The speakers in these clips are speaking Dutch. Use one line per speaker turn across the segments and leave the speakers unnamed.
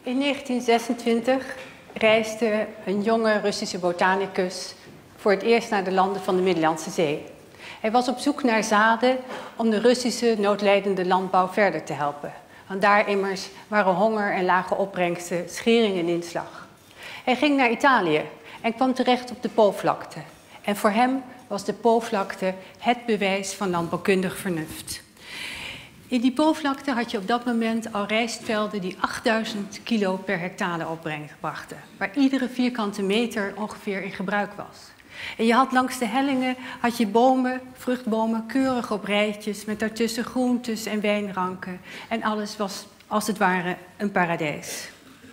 In 1926 reisde een jonge Russische botanicus voor het eerst naar de landen van de Middellandse Zee. Hij was op zoek naar zaden om de Russische noodlijdende landbouw verder te helpen. Want daar immers waren honger en lage opbrengsten schering en inslag. Hij ging naar Italië en kwam terecht op de Poolvlakte. En voor hem was de Poolvlakte het bewijs van landbouwkundig vernuft. In die Poolvlakte had je op dat moment al rijstvelden die 8000 kilo per hectare opbrachten. Waar iedere vierkante meter ongeveer in gebruik was. En je had langs de hellingen had je bomen, vruchtbomen, keurig op rijtjes met daartussen groentes en wijnranken. En alles was als het ware een paradijs.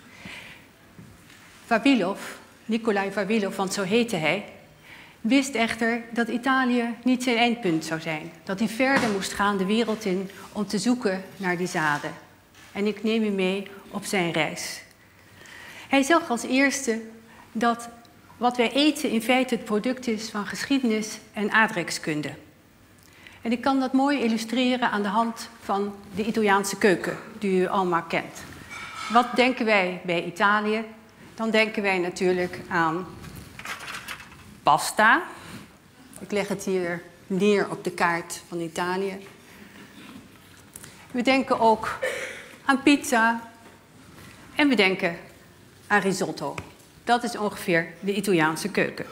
Vavilov, Nikolai Vavilov, want zo heette hij, wist echter dat Italië niet zijn eindpunt zou zijn. Dat hij verder moest gaan de wereld in om te zoeken naar die zaden. En ik neem u mee op zijn reis. Hij zag als eerste dat wat wij eten in feite het product is van geschiedenis en aardrijkskunde. En ik kan dat mooi illustreren aan de hand van de Italiaanse keuken, die u allemaal kent. Wat denken wij bij Italië? Dan denken wij natuurlijk aan pasta. Ik leg het hier neer op de kaart van Italië. We denken ook aan pizza en we denken aan risotto. Dat is ongeveer de Italiaanse keuken.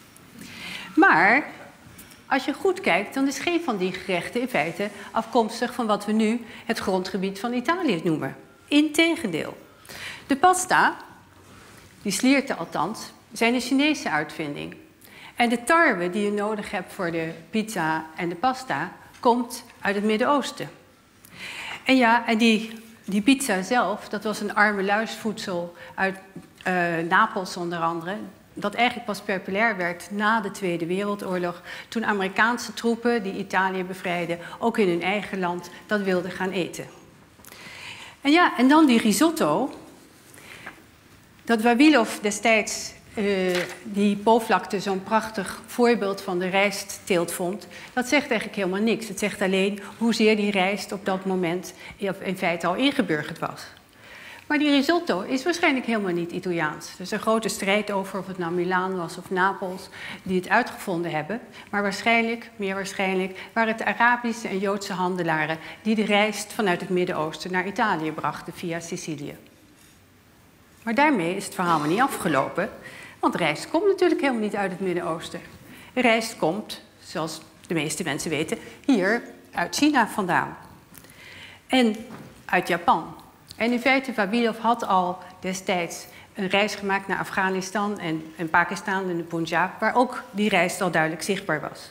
Maar als je goed kijkt, dan is geen van die gerechten in feite afkomstig van wat we nu het grondgebied van Italië noemen. Integendeel. De pasta, die slierten althans, zijn een Chinese uitvinding. En de tarwe die je nodig hebt voor de pizza en de pasta, komt uit het Midden-Oosten. En ja, en die pizza zelf, dat was een armeluisvoedsel uit Napels onder andere, dat eigenlijk pas populair werd na de Tweede Wereldoorlog, toen Amerikaanse troepen die Italië bevrijden, ook in hun eigen land, dat wilden gaan eten. En ja, en dan die risotto, dat Vavilov destijds die Poolvlakte zo'n prachtig voorbeeld van de rijstteelt vond, dat zegt eigenlijk helemaal niks. Het zegt alleen hoezeer die rijst op dat moment in feite al ingeburgerd was. Maar die risotto is waarschijnlijk helemaal niet Italiaans. Er is een grote strijd over of het nou Milaan was of Napels die het uitgevonden hebben. Maar waarschijnlijk, meer waarschijnlijk, waren het Arabische en Joodse handelaren die de rijst vanuit het Midden-Oosten naar Italië brachten via Sicilië. Maar daarmee is het verhaal maar niet afgelopen. Want rijst komt natuurlijk helemaal niet uit het Midden-Oosten. Rijst komt, zoals de meeste mensen weten, hier uit China vandaan. En uit Japan. En in feite, Vavilov had al destijds een reis gemaakt naar Afghanistan en Pakistan en de Punjab, waar ook die rijst al duidelijk zichtbaar was.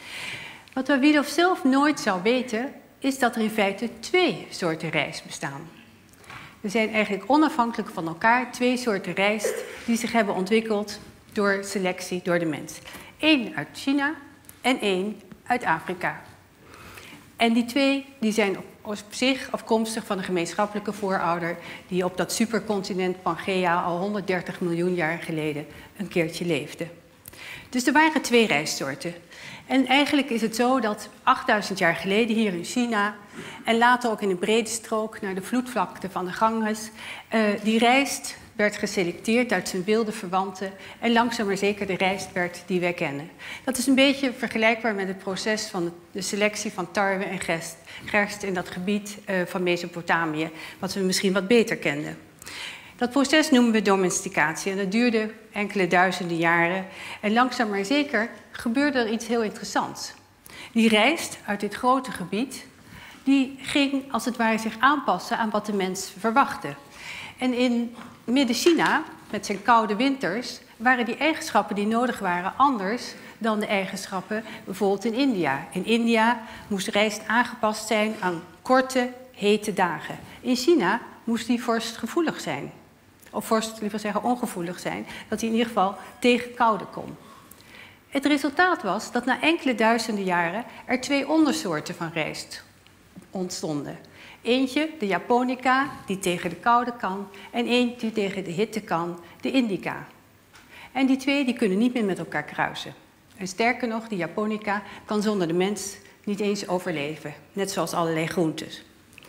Wat Vavilov zelf nooit zou weten, is dat er in feite 2 soorten rijst bestaan. Er zijn eigenlijk onafhankelijk van elkaar 2 soorten rijst die zich hebben ontwikkeld door selectie door de mens. 1 uit China en 1 uit Afrika. En die 2 die zijn op zich afkomstig van een gemeenschappelijke voorouder die op dat supercontinent Pangea al 130 miljoen jaar geleden een keertje leefde. Dus er waren 2 rijstsoorten. En eigenlijk is het zo dat 8000 jaar geleden hier in China en later ook in een brede strook naar de vloedvlakte van de Ganges, die rijst werd geselecteerd uit zijn wilde verwanten en langzaam maar zeker de rijst werd die wij kennen. Dat is een beetje vergelijkbaar met het proces van de selectie van tarwe en gerst in dat gebied van Mesopotamië, wat we misschien wat beter kenden. Dat proces noemen we domesticatie en dat duurde enkele duizenden jaren. En langzaam maar zeker gebeurde er iets heel interessants. Die rijst uit dit grote gebied, die ging als het ware zich aanpassen aan wat de mens verwachtte. En in Midden-China, met zijn koude winters, waren die eigenschappen die nodig waren anders dan de eigenschappen bijvoorbeeld in India. In India moest rijst aangepast zijn aan korte, hete dagen. In China moest die vorstgevoelig zijn. Of vorst, liever zeggen, ongevoelig zijn, dat hij in ieder geval tegen koude kon. Het resultaat was dat na enkele duizenden jaren er 2 ondersoorten van rijst ontstonden. Eentje, de Japonica, die tegen de koude kan, en eentje die tegen de hitte kan, de Indica. En die 2 die kunnen niet meer met elkaar kruisen. En sterker nog, die Japonica kan zonder de mens niet eens overleven, net zoals allerlei groentes.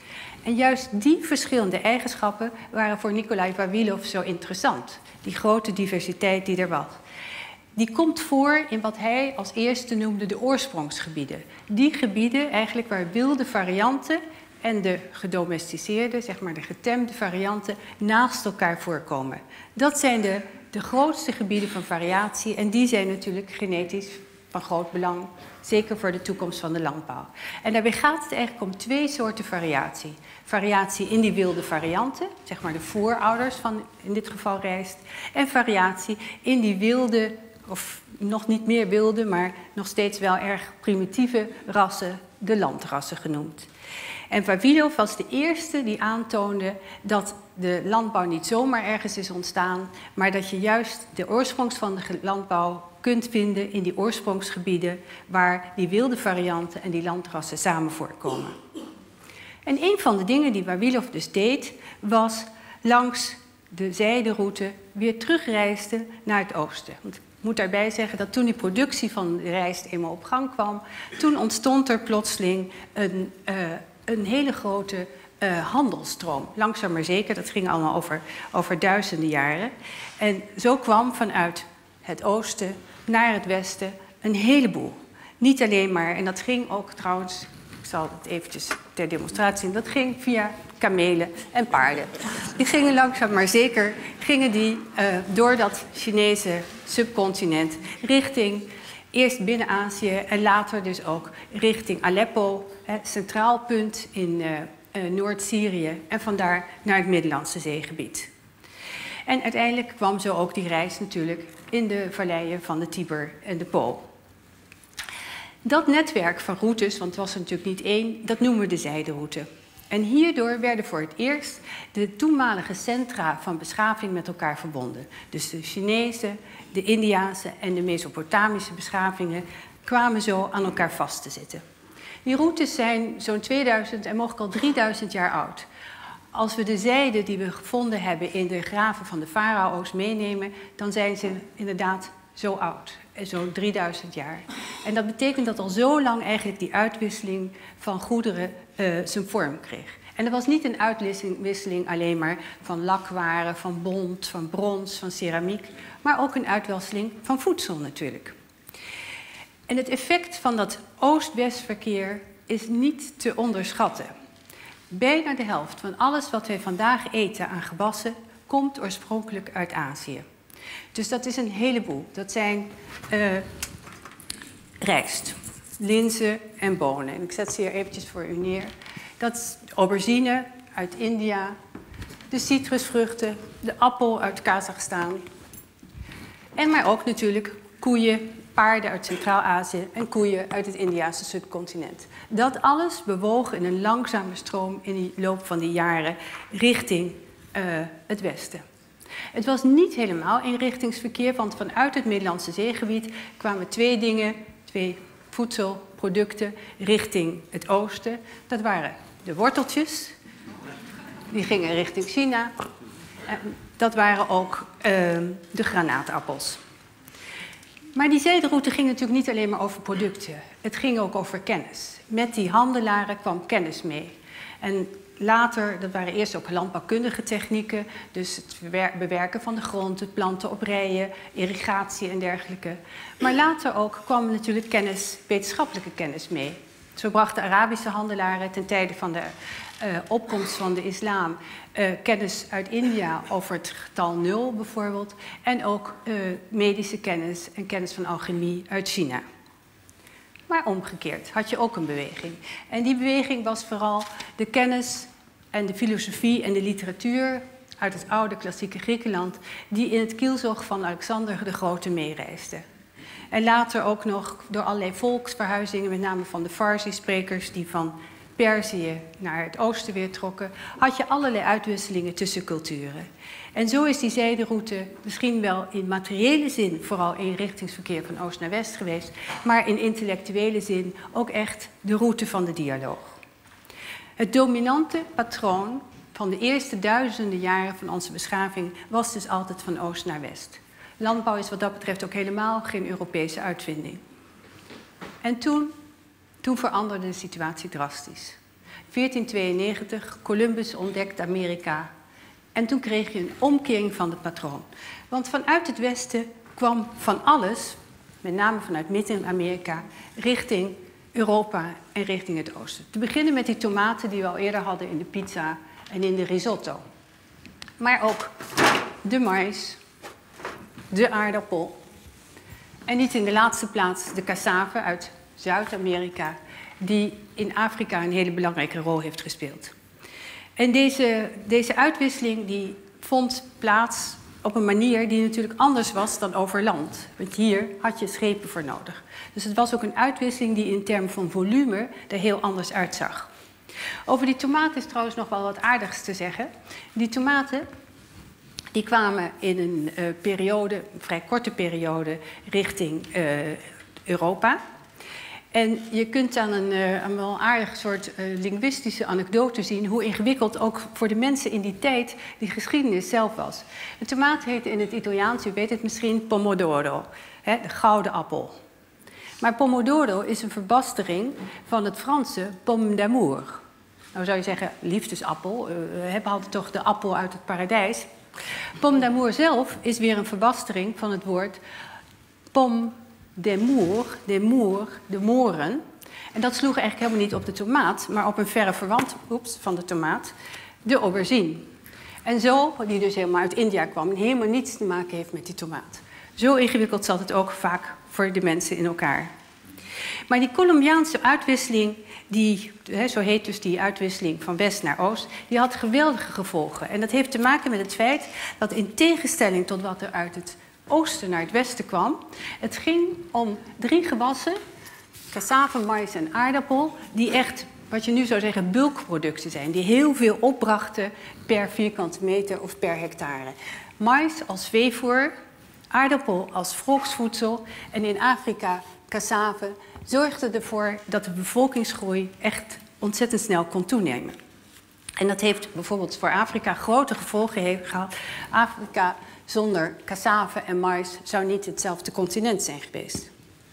En juist die verschillende eigenschappen waren voor Nikolai Vavilov zo interessant. Die grote diversiteit die er was. Die komt voor in wat hij als eerste noemde de oorsprongsgebieden. Die gebieden eigenlijk waar wilde varianten en de gedomesticeerde, zeg maar de getemde varianten, naast elkaar voorkomen. Dat zijn de grootste gebieden van variatie en die zijn natuurlijk genetisch van groot belang, zeker voor de toekomst van de landbouw. En daarbij gaat het eigenlijk om twee soorten variatie. Variatie in die wilde varianten, zeg maar de voorouders van in dit geval rijst, en variatie in die wilde, of nog niet meer wilde, maar nog steeds wel erg primitieve rassen, de landrassen genoemd. En Vavilov was de eerste die aantoonde dat de landbouw niet zomaar ergens is ontstaan, maar dat je juist de oorsprong van de landbouw kunt vinden in die oorsprongsgebieden waar die wilde varianten en die landrassen samen voorkomen. En een van de dingen die Vavilov dus deed, was langs de zijderoute weer terugreisde naar het oosten. Want ik moet daarbij zeggen dat toen die productie van de rijst eenmaal op gang kwam, toen ontstond er plotseling een hele grote handelstroom. Langzaam maar zeker, dat ging allemaal over duizenden jaren. En zo kwam vanuit het oosten naar het westen een heleboel. Niet alleen maar, en dat ging ook trouwens, ik zal het eventjes ter demonstratie zien, dat ging via kamelen en paarden. Die gingen langzaam maar zeker door dat Chinese subcontinent richting eerst binnen Azië en later dus ook richting Aleppo, het centraal punt in Noord-Syrië en vandaar naar het Middellandse Zeegebied. En uiteindelijk kwam zo ook die reis natuurlijk in de valleien van de Tiber en de Po. Dat netwerk van routes, want het was er natuurlijk niet één, dat noemen we de zijderoute. En hierdoor werden voor het eerst de toenmalige centra van beschaving met elkaar verbonden. Dus de Chinese, de Indiase en de Mesopotamische beschavingen kwamen zo aan elkaar vast te zitten. Die routes zijn zo'n 2000 en mogelijk al 3000 jaar oud. Als we de zijden die we gevonden hebben in de graven van de farao's meenemen, dan zijn ze inderdaad zo oud, zo'n 3000 jaar. En dat betekent dat al zo lang eigenlijk die uitwisseling van goederen zijn vorm kreeg. En dat was niet een uitwisseling alleen maar van lakwaren, van bont, van brons, van ceramiek, maar ook een uitwisseling van voedsel natuurlijk. En het effect van dat oost-west-verkeer is niet te onderschatten. Bijna de helft van alles wat wij vandaag eten aan gewassen komt oorspronkelijk uit Azië. Dus dat is een heleboel. Dat zijn rijst, linzen en bonen. En ik zet ze hier eventjes voor u neer. Dat is aubergine uit India, de citrusvruchten, de appel uit Kazachstan. En maar ook natuurlijk koeien, paarden uit Centraal-Azië en koeien uit het Indiase subcontinent. Dat alles bewoog in een langzame stroom in de loop van die jaren richting het westen. Het was niet helemaal eenrichtingsverkeer, want vanuit het Middellandse Zeegebied kwamen twee voedselproducten richting het oosten. Dat waren de worteltjes, die gingen richting China. Dat waren ook de granaatappels. Maar die zijderoute ging natuurlijk niet alleen maar over producten. Het ging ook over kennis. Met die handelaren kwam kennis mee. En later, dat waren eerst ook landbouwkundige technieken, dus het bewerken van de grond, het planten op rijen, irrigatie en dergelijke. Maar later ook kwam natuurlijk kennis, wetenschappelijke kennis mee. Zo brachten Arabische handelaren ten tijde van de opkomst van de islam kennis uit India over het getal 0 bijvoorbeeld. En ook medische kennis en kennis van alchemie uit China. Maar omgekeerd had je ook een beweging. En die beweging was vooral de kennis en de filosofie en de literatuur uit het oude klassieke Griekenland, die in het kielzog van Alexander de Grote meereisden. En later ook nog door allerlei volksverhuizingen, met name van de Farsi-sprekers die van Perzië naar het oosten weer trokken, had je allerlei uitwisselingen tussen culturen. En zo is die zijderoute misschien wel in materiële zin vooral eenrichtingsverkeer van oost naar west geweest, maar in intellectuele zin ook echt de route van de dialoog. Het dominante patroon van de eerste duizenden jaren van onze beschaving was dus altijd van oost naar west. Landbouw is wat dat betreft ook helemaal geen Europese uitvinding. En toen veranderde de situatie drastisch. 1492, Columbus ontdekt Amerika. En toen kreeg je een omkering van het patroon. Want vanuit het westen kwam van alles, met name vanuit Midden-Amerika, richting Europa en richting het oosten. Te beginnen met die tomaten die we al eerder hadden in de pizza en in de risotto. Maar ook de mais, de aardappel en niet in de laatste plaats de cassave uit Zuid-Amerika, die in Afrika een hele belangrijke rol heeft gespeeld. En deze uitwisseling die vond plaats op een manier die natuurlijk anders was dan over land. Want hier had je schepen voor nodig. Dus het was ook een uitwisseling die in termen van volume er heel anders uitzag. Over die tomaten is trouwens nog wel wat aardigs te zeggen. Die tomaten die kwamen in een periode, een vrij korte periode, richting Europa. En je kunt aan een wel aardig soort linguïstische anekdote zien hoe ingewikkeld ook voor de mensen in die tijd die geschiedenis zelf was. De tomaat heette in het Italiaans, u weet het misschien, pomodoro, hè, de gouden appel. Maar pomodoro is een verbastering van het Franse pomme d'amour. Nou zou je zeggen, liefdesappel, we hadden toch de appel uit het paradijs. Pomme d'amour zelf is weer een verbastering van het woord pomme d'amour, de moren. En dat sloeg eigenlijk helemaal niet op de tomaat, maar op een verre verwant van de tomaat, de aubergine. En zo, die dus helemaal uit India kwam en helemaal niets te maken heeft met die tomaat. Zo ingewikkeld zat het ook vaak voor de mensen in elkaar. Maar die Colombiaanse uitwisseling, zo heet dus die uitwisseling van west naar oost, die had geweldige gevolgen. En dat heeft te maken met het feit dat in tegenstelling tot wat er uit het oosten naar het westen kwam, het ging om 3 gewassen, cassave, mais en aardappel, die echt, wat je nu zou zeggen, bulkproducten zijn, die heel veel opbrachten per vierkante meter of per hectare. Mais als veevoer, aardappel als volksvoedsel en in Afrika cassave zorgde ervoor dat de bevolkingsgroei echt ontzettend snel kon toenemen. En dat heeft bijvoorbeeld voor Afrika grote gevolgen gehad. Afrika zonder cassave en mais zou niet hetzelfde continent zijn geweest.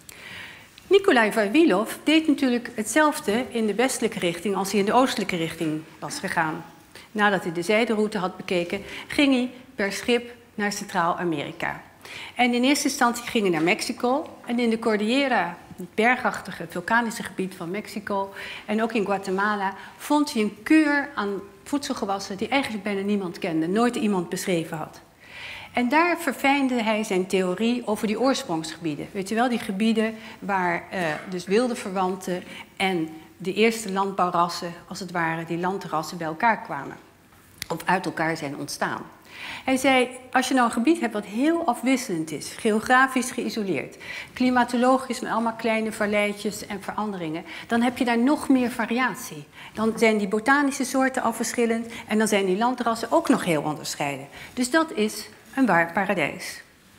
Nikolai Vavilov deed natuurlijk hetzelfde in de westelijke richting als hij in de oostelijke richting was gegaan. Nadat hij de zijderoute had bekeken, ging hij per schip naar Centraal-Amerika. En in eerste instantie ging hij naar Mexico en in de Cordillera, het bergachtige vulkanische gebied van Mexico en ook in Guatemala, vond hij een keur aan voedselgewassen die eigenlijk bijna niemand kende, nooit iemand beschreven had. En daar verfijnde hij zijn theorie over die oorsprongsgebieden. Weet je wel, die gebieden waar dus wilde verwanten en de eerste landbouwrassen, als het ware, die landrassen bij elkaar kwamen. Of uit elkaar zijn ontstaan. Hij zei, als je nou een gebied hebt wat heel afwisselend is, geografisch geïsoleerd, klimatologisch met allemaal kleine valleitjes en veranderingen, dan heb je daar nog meer variatie. Dan zijn die botanische soorten al verschillend en dan zijn die landrassen ook nog heel onderscheiden. Dus dat is een waar paradijs.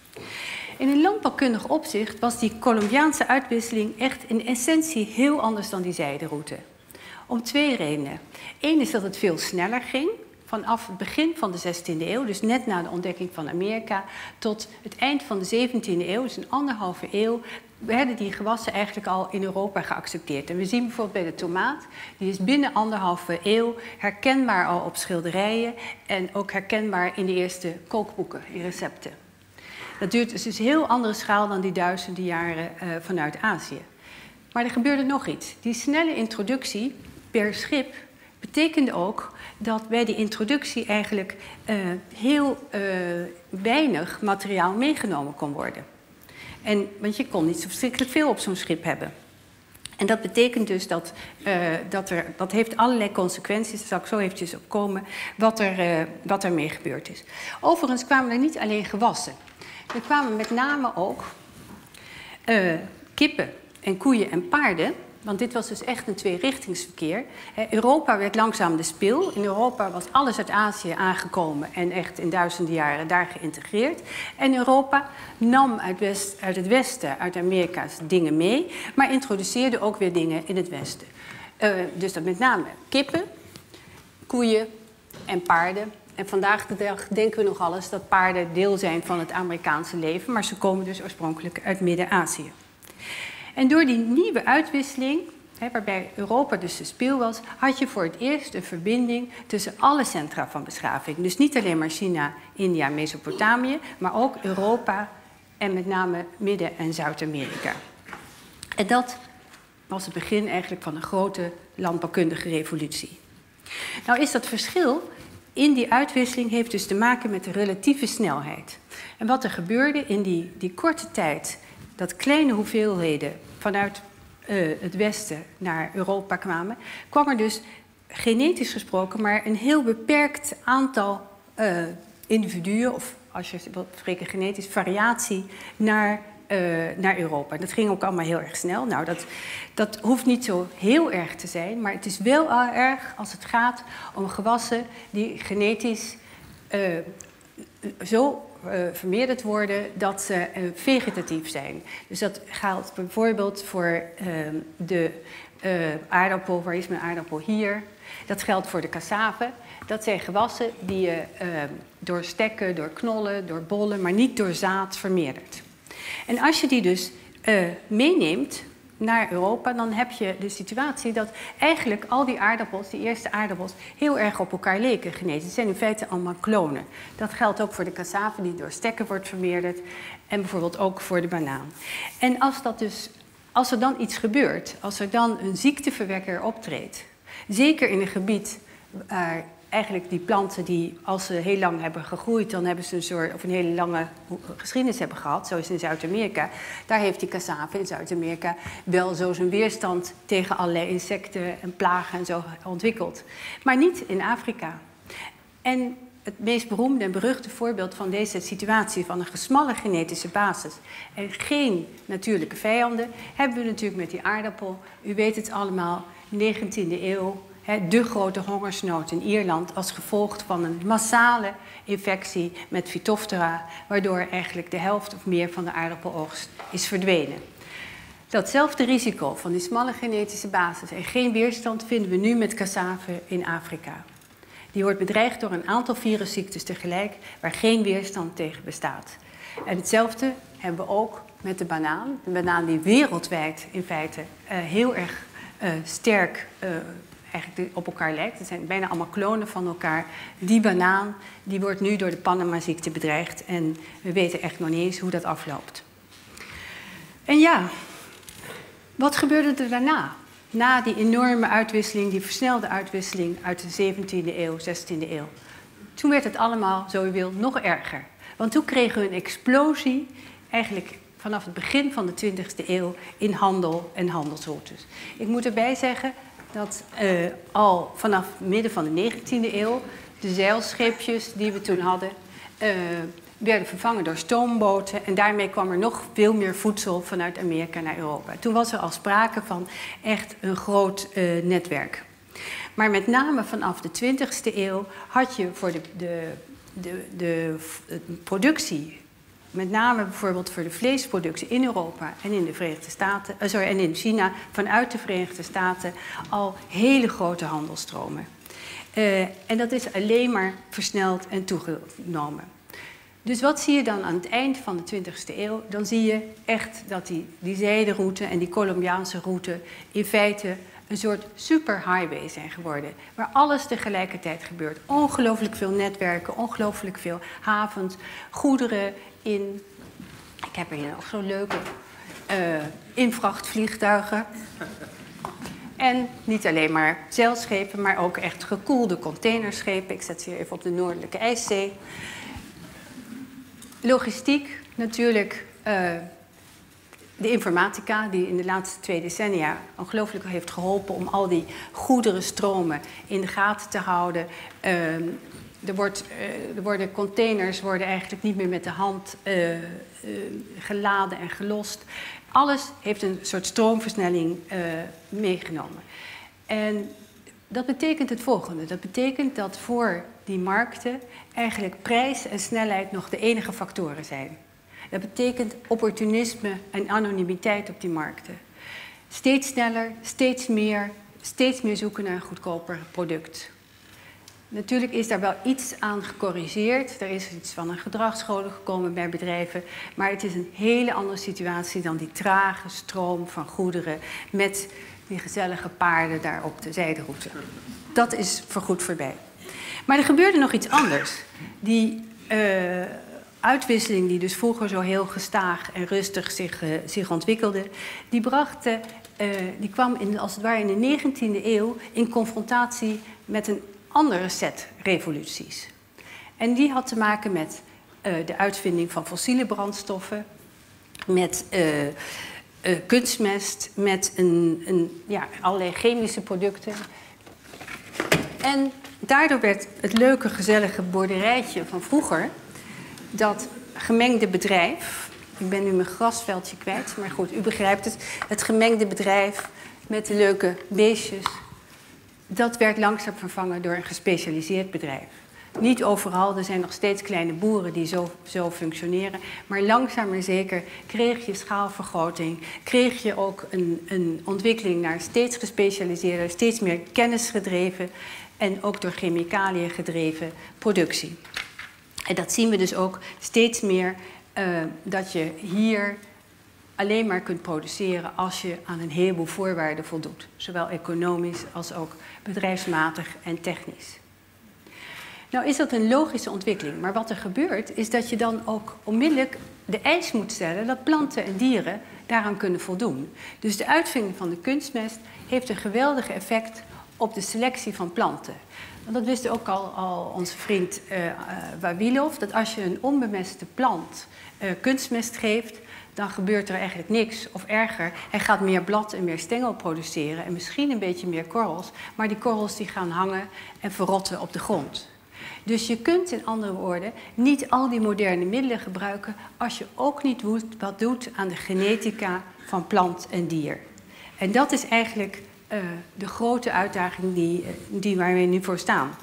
In een landbouwkundig opzicht was die Colombiaanse uitwisseling echt in essentie heel anders dan die zijderoute. Om 2 redenen. Eén is dat het veel sneller ging. Vanaf het begin van de 16e eeuw, dus net na de ontdekking van Amerika, tot het eind van de 17e eeuw, dus een 1,5 eeuw, werden die gewassen eigenlijk al in Europa geaccepteerd. En we zien bijvoorbeeld bij de tomaat, die is binnen 1,5 eeuw herkenbaar al op schilderijen en ook herkenbaar in de eerste kookboeken, in recepten. Dat duurt dus een heel andere schaal dan die duizenden jaren vanuit Azië. Maar er gebeurde nog iets. Die snelle introductie per schip betekende ook dat bij die introductie eigenlijk heel weinig materiaal meegenomen kon worden. Want je kon niet zo verschrikkelijk veel op zo'n schip hebben. En dat betekent dus dat heeft allerlei consequenties, daar zal ik zo eventjes op komen, wat er mee gebeurd is. Overigens kwamen er niet alleen gewassen. Er kwamen met name ook kippen en koeien en paarden. Want dit was dus echt een tweerichtingsverkeer. Europa werd langzaam de spil. In Europa was alles uit Azië aangekomen en echt in duizenden jaren daar geïntegreerd. En Europa nam uit het westen, uit Amerika's dingen mee, maar introduceerde ook weer dingen in het westen. Dus dat met name kippen, koeien en paarden. En vandaag de dag denken we nog alles dat paarden deel zijn van het Amerikaanse leven, maar ze komen dus oorspronkelijk uit Midden-Azië. En door die nieuwe uitwisseling, waarbij Europa dus de speel was, had je voor het eerst een verbinding tussen alle centra van beschaving. Dus niet alleen maar China, India, Mesopotamië, maar ook Europa en met name Midden- en Zuid-Amerika. En dat was het begin eigenlijk van een grote landbouwkundige revolutie. Nou is dat verschil in die uitwisseling heeft dus te maken met de relatieve snelheid. En wat er gebeurde in die korte tijd, dat kleine hoeveelheden vanuit het Westen naar Europa kwamen, kwam er dus genetisch gesproken maar een heel beperkt aantal individuen, of als je wilt spreken genetisch, variatie naar Europa. Dat ging ook allemaal heel erg snel. Nou, dat hoeft niet zo heel erg te zijn, maar het is wel erg als het gaat om gewassen die genetisch zo vermeerderd worden dat ze vegetatief zijn. Dus dat geldt bijvoorbeeld voor de aardappel. Waar is mijn aardappel? Hier. Dat geldt voor de cassave. Dat zijn gewassen die je door stekken, door knollen, door bollen, maar niet door zaad vermeerdert. En als je die dus meeneemt naar Europa, dan heb je de situatie dat eigenlijk al die aardappels, die eerste aardappels, heel erg op elkaar leken genetisch. Het zijn in feite allemaal klonen. Dat geldt ook voor de cassave die door stekken wordt vermeerderd en bijvoorbeeld ook voor de banaan. En als er dan iets gebeurt, als er dan een ziekteverwekker optreedt, zeker in een gebied waar eigenlijk die planten die, als ze heel lang hebben gegroeid, dan hebben ze een hele lange geschiedenis hebben gehad, zoals in Zuid-Amerika. Daar heeft die cassave in Zuid-Amerika wel zo zijn weerstand tegen allerlei insecten en plagen en zo ontwikkeld. Maar niet in Afrika. En het meest beroemde en beruchte voorbeeld van deze situatie van een gesmallen genetische basis en geen natuurlijke vijanden, hebben we natuurlijk met die aardappel. U weet het allemaal, 19e eeuw. De grote hongersnood in Ierland als gevolg van een massale infectie met Phytophthora, waardoor eigenlijk de helft of meer van de aardappeloogst is verdwenen. Datzelfde risico van die smalle genetische basis en geen weerstand vinden we nu met cassave in Afrika. Die wordt bedreigd door een aantal virusziektes tegelijk, waar geen weerstand tegen bestaat. En hetzelfde hebben we ook met de banaan. De banaan die wereldwijd in feite heel erg sterk eigenlijk op elkaar lijkt. Het zijn bijna allemaal klonen van elkaar. Die banaan die wordt nu door de Panama-ziekte bedreigd en we weten echt nog niet eens hoe dat afloopt. En ja, wat gebeurde er daarna? Na die enorme uitwisseling, die versnelde uitwisseling uit de 17e eeuw, 16e eeuw. Toen werd het allemaal, zo u wilt, nog erger. Want toen kregen we een explosie, eigenlijk vanaf het begin van de 20e eeuw, in handel en handelsroutes. Ik moet erbij zeggen dat al vanaf het midden van de 19e eeuw de zeilscheepjes die we toen hadden werden vervangen door stoomboten en daarmee kwam er nog veel meer voedsel vanuit Amerika naar Europa. Toen was er al sprake van echt een groot netwerk. Maar met name vanaf de 20e eeuw had je voor de productie, met name bijvoorbeeld voor de vleesproductie in Europa en in de Verenigde Staten, en in China, vanuit de Verenigde Staten al hele grote handelstromen. En dat is alleen maar versneld en toegenomen. Dus wat zie je dan aan het eind van de 20e eeuw? Dan zie je echt dat die zijderoute en die Colombiaanse route in feite een soort superhighway zijn geworden. Waar alles tegelijkertijd gebeurt. Ongelooflijk veel netwerken, ongelooflijk veel havens, goederen in. Ik heb hier nog zo'n leuke invachtvliegtuigen. En niet alleen maar zeilschepen, maar ook echt gekoelde containerschepen. Ik zet ze hier even op de Noordelijke IJszee. Logistiek, natuurlijk de informatica die in de laatste 2 decennia ongelooflijk heeft geholpen om al die goederenstromen in de gaten te houden. Containers worden eigenlijk niet meer met de hand geladen en gelost. Alles heeft een soort stroomversnelling meegenomen. En dat betekent het volgende. Dat betekent dat voor die markten eigenlijk prijs en snelheid nog de enige factoren zijn. Dat betekent opportunisme en anonimiteit op die markten. Steeds sneller, steeds meer zoeken naar een goedkoper product. Natuurlijk is daar wel iets aan gecorrigeerd. Er is iets van een gedragscode gekomen bij bedrijven. Maar het is een hele andere situatie dan die trage stroom van goederen met Die gezellige paarden daar op de zijderoute. Dat is voorgoed voorbij. Maar er gebeurde nog iets anders. Die uitwisseling die dus vroeger zo heel gestaag en rustig zich ontwikkelde, die kwam als het ware in de 19e eeuw in confrontatie met een andere set revoluties. En die had te maken met de uitvinding van fossiele brandstoffen, met kunstmest, met allerlei chemische producten. En daardoor werd het leuke, gezellige boerderijtje van vroeger, dat gemengde bedrijf, ik ben nu mijn grasveldje kwijt, maar goed, u begrijpt het, het gemengde bedrijf met de leuke beestjes, dat werd langzaam vervangen door een gespecialiseerd bedrijf. Niet overal, er zijn nog steeds kleine boeren die zo functioneren, maar langzaam maar zeker kreeg je schaalvergroting, kreeg je ook een ontwikkeling naar steeds gespecialiseerder, steeds meer kennisgedreven en ook door chemicaliën gedreven productie. En dat zien we dus ook steeds meer, dat je hier alleen maar kunt produceren als je aan een heleboel voorwaarden voldoet. Zowel economisch als ook bedrijfsmatig en technisch. Nou is dat een logische ontwikkeling, maar wat er gebeurt is dat je dan ook onmiddellijk de eis moet stellen dat planten en dieren daaraan kunnen voldoen. Dus de uitvinding van de kunstmest heeft een geweldig effect op de selectie van planten. Want dat wist ook al onze vriend Wawilov, dat als je een onbemeste plant kunstmest geeft, dan gebeurt er eigenlijk niks. Of erger, hij gaat meer blad en meer stengel produceren en misschien een beetje meer korrels, maar die korrels die gaan hangen en verrotten op de grond. Dus je kunt in andere woorden niet al die moderne middelen gebruiken als je ook niet wat doet aan de genetica van plant en dier. En dat is eigenlijk de grote uitdaging waar we nu voor staan.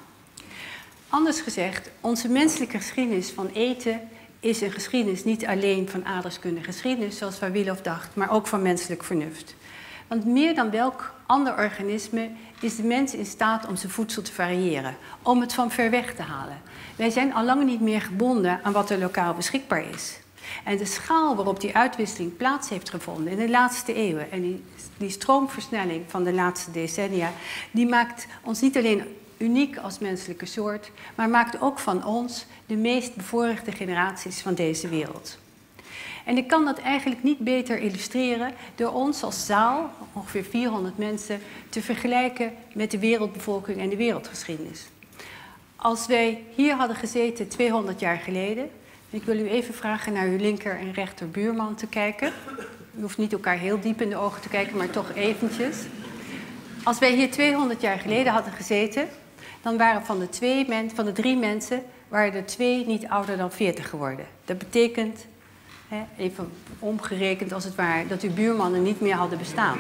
Anders gezegd, onze menselijke geschiedenis van eten is een geschiedenis niet alleen van aardrijkskundige geschiedenis, zoals Wawilov dacht, maar ook van menselijk vernuft. Want meer dan welk ander organisme is de mens in staat om zijn voedsel te variëren, om het van ver weg te halen. Wij zijn al lang niet meer gebonden aan wat er lokaal beschikbaar is. En de schaal waarop die uitwisseling plaats heeft gevonden in de laatste eeuwen en die stroomversnelling van de laatste decennia, die maakt ons niet alleen uniek als menselijke soort, maar maakt ook van ons de meest bevoorrechte generaties van deze wereld. En ik kan dat eigenlijk niet beter illustreren door ons als zaal, ongeveer 400 mensen, te vergelijken met de wereldbevolking en de wereldgeschiedenis. Als wij hier hadden gezeten 200 jaar geleden, ik wil u even vragen naar uw linker en rechter buurman te kijken. U hoeft niet elkaar heel diep in de ogen te kijken, maar toch eventjes. Als wij hier 200 jaar geleden hadden gezeten, dan waren van de 3 mensen, waren er 2 niet ouder dan 40 geworden. Dat betekent, even omgerekend als het ware, dat uw buurmannen niet meer hadden bestaan.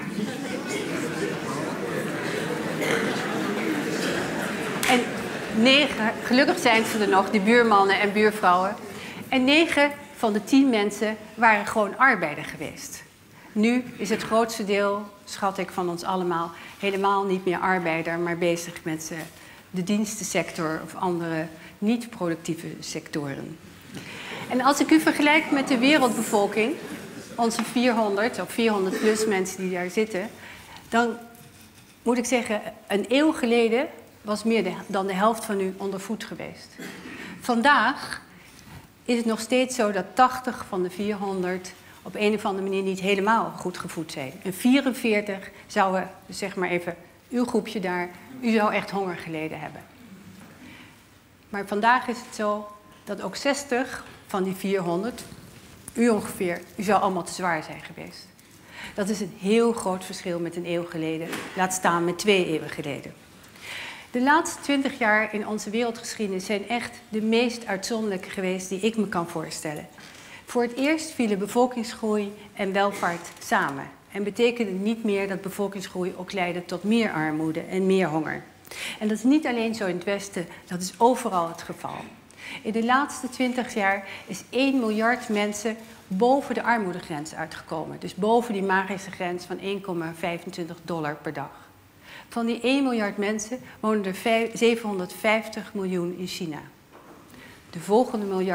En 9, gelukkig zijn ze er nog, die buurmannen en buurvrouwen. En 9 van de 10 mensen waren gewoon arbeider geweest. Nu is het grootste deel, schat ik, van ons allemaal helemaal niet meer arbeider, maar bezig met de dienstensector of andere niet-productieve sectoren. En als ik u vergelijk met de wereldbevolking, onze 400 of 400 plus mensen die daar zitten, dan moet ik zeggen, een eeuw geleden was meer dan de helft van u onder voet geweest. Vandaag is het nog steeds zo dat 80 van de 400 op een of andere manier niet helemaal goed gevoed zijn. En 44 zouden, zeg maar even, uw groepje daar, u zou echt honger geleden hebben. Maar vandaag is het zo dat ook 60 van die 400, u ongeveer, u zou allemaal te zwaar zijn geweest. Dat is een heel groot verschil met een eeuw geleden, laat staan met 2 eeuwen geleden. De laatste 20 jaar in onze wereldgeschiedenis zijn echt de meest uitzonderlijke geweest die ik me kan voorstellen. Voor het eerst vielen bevolkingsgroei en welvaart samen. En betekende niet meer dat bevolkingsgroei ook leidde tot meer armoede en meer honger. En dat is niet alleen zo in het Westen, dat is overal het geval. In de laatste 20 jaar is 1 miljard mensen boven de armoedegrens uitgekomen. Dus boven die magische grens van $1,25 per dag. Van die 1 miljard mensen wonen er 750 miljoen in China. De volgende miljard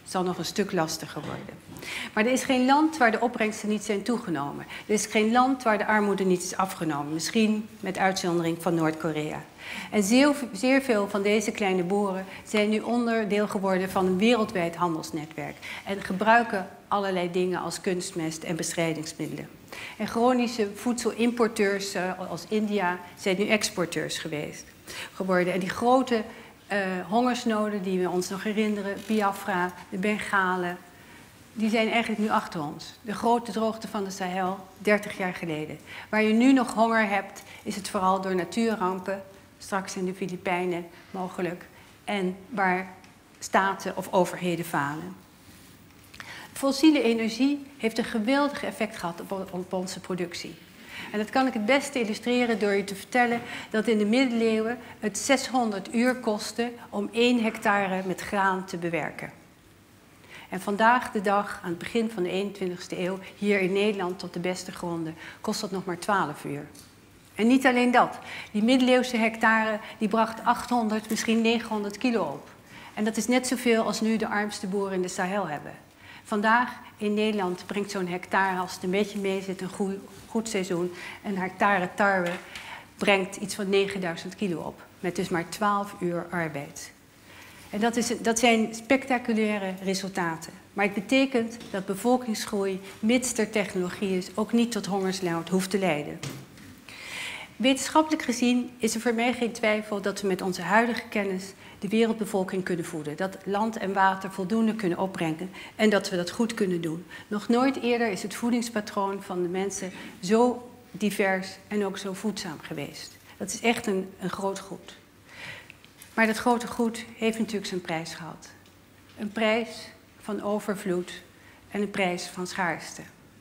zal nog een stuk lastiger worden. Maar er is geen land waar de opbrengsten niet zijn toegenomen. Er is geen land waar de armoede niet is afgenomen. Misschien met uitzondering van Noord-Korea. En zeer veel van deze kleine boeren zijn nu onderdeel geworden van een wereldwijd handelsnetwerk. En gebruiken allerlei dingen als kunstmest en bestrijdingsmiddelen. En chronische voedselimporteurs als India zijn nu exporteurs geworden. En die grote hongersnoden die we ons nog herinneren, Biafra, de Bengalen, die zijn eigenlijk nu achter ons. De grote droogte van de Sahel, 30 jaar geleden. Waar je nu nog honger hebt, is het vooral door natuurrampen, straks in de Filipijnen mogelijk, en waar staten of overheden falen. Fossiele energie heeft een geweldig effect gehad op onze productie. En dat kan ik het beste illustreren door je te vertellen dat in de middeleeuwen het 600 uur kostte om 1 hectare met graan te bewerken. En vandaag de dag, aan het begin van de 21ste eeuw, hier in Nederland op de beste gronden, kost dat nog maar 12 uur. En niet alleen dat. Die middeleeuwse hectare die bracht 800, misschien 900 kilo op. En dat is net zoveel als nu de armste boeren in de Sahel hebben. Vandaag in Nederland brengt zo'n hectare, als het een beetje mee zit, een goed seizoen, een hectare tarwe brengt iets van 9000 kilo op. Met dus maar 12 uur arbeid. En dat zijn spectaculaire resultaten. Maar het betekent dat bevolkingsgroei, mits er technologie is, ook niet tot hongersnood hoeft te leiden. Wetenschappelijk gezien is er voor mij geen twijfel dat we met onze huidige kennis de wereldbevolking kunnen voeden. Dat land en water voldoende kunnen opbrengen en dat we dat goed kunnen doen. Nog nooit eerder is het voedingspatroon van de mensen zo divers en ook zo voedzaam geweest. Dat is echt een groot goed. Maar dat grote goed heeft natuurlijk zijn prijs gehad. Een prijs van overvloed en een prijs van schaarste.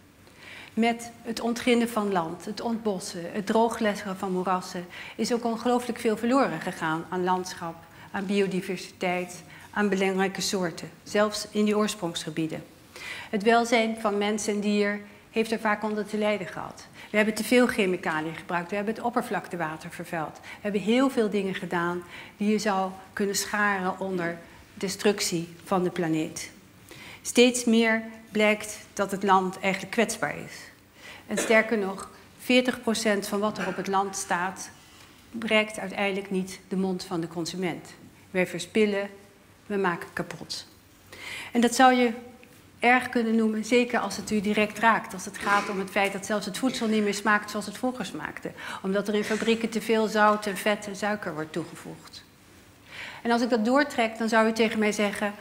Met het ontginnen van land, het ontbossen, het droogleggen van moerassen is ook ongelooflijk veel verloren gegaan aan landschap, aan biodiversiteit, aan belangrijke soorten, zelfs in die oorsprongsgebieden. Het welzijn van mens en dier heeft er vaak onder te lijden gehad. We hebben te veel chemicaliën gebruikt, we hebben het oppervlaktewater vervuild. We hebben heel veel dingen gedaan die je zou kunnen scharen onder destructie van de planeet. Steeds meer blijkt dat het land eigenlijk kwetsbaar is. En sterker nog, 40% van wat er op het land staat, bereikt uiteindelijk niet de mond van de consument. Wij verspillen, we maken kapot. En dat zou je erg kunnen noemen, zeker als het u direct raakt. Als het gaat om het feit dat zelfs het voedsel niet meer smaakt zoals het vroeger smaakte. Omdat er in fabrieken te veel zout en vet en suiker wordt toegevoegd. En als ik dat doortrek, dan zou u tegen mij zeggen,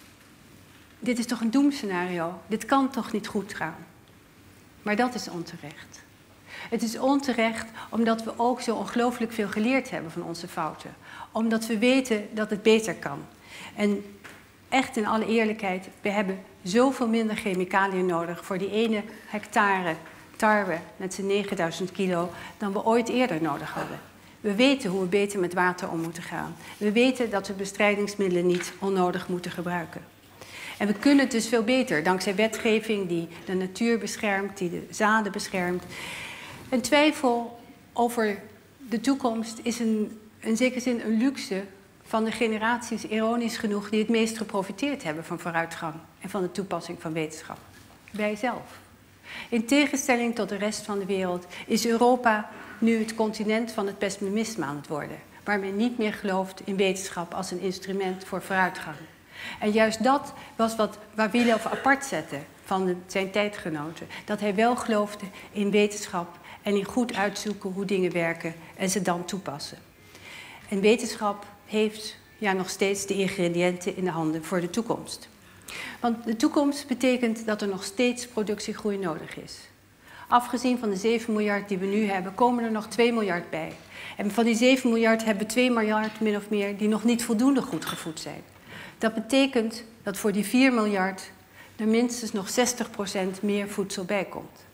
dit is toch een doemscenario? Dit kan toch niet goed gaan? Maar dat is onterecht. Het is onterecht omdat we ook zo ongelooflijk veel geleerd hebben van onze fouten. Omdat we weten dat het beter kan. En echt in alle eerlijkheid, we hebben zoveel minder chemicaliën nodig voor die 1 hectare tarwe met zijn 9000 kilo dan we ooit eerder nodig hadden. We weten hoe we beter met water om moeten gaan. We weten dat we bestrijdingsmiddelen niet onnodig moeten gebruiken. En we kunnen het dus veel beter, dankzij wetgeving die de natuur beschermt, die de zaden beschermt. En twijfel over de toekomst is in zekere zin een luxe van de generaties, ironisch genoeg, die het meest geprofiteerd hebben van vooruitgang en van de toepassing van wetenschap. Wij zelf. In tegenstelling tot de rest van de wereld is Europa nu het continent van het pessimisme aan het worden, waar men niet meer gelooft in wetenschap als een instrument voor vooruitgang. En juist dat was wat Wawilov apart zette van zijn tijdgenoten. Dat hij wel geloofde in wetenschap en in goed uitzoeken hoe dingen werken en ze dan toepassen. En wetenschap heeft nog steeds de ingrediënten in de handen voor de toekomst. Want de toekomst betekent dat er nog steeds productiegroei nodig is. Afgezien van de 7 miljard die we nu hebben, komen er nog 2 miljard bij. En van die 7 miljard hebben we 2 miljard min of meer die nog niet voldoende goed gevoed zijn. Dat betekent dat voor die 4 miljard er minstens nog 60% meer voedsel bij komt.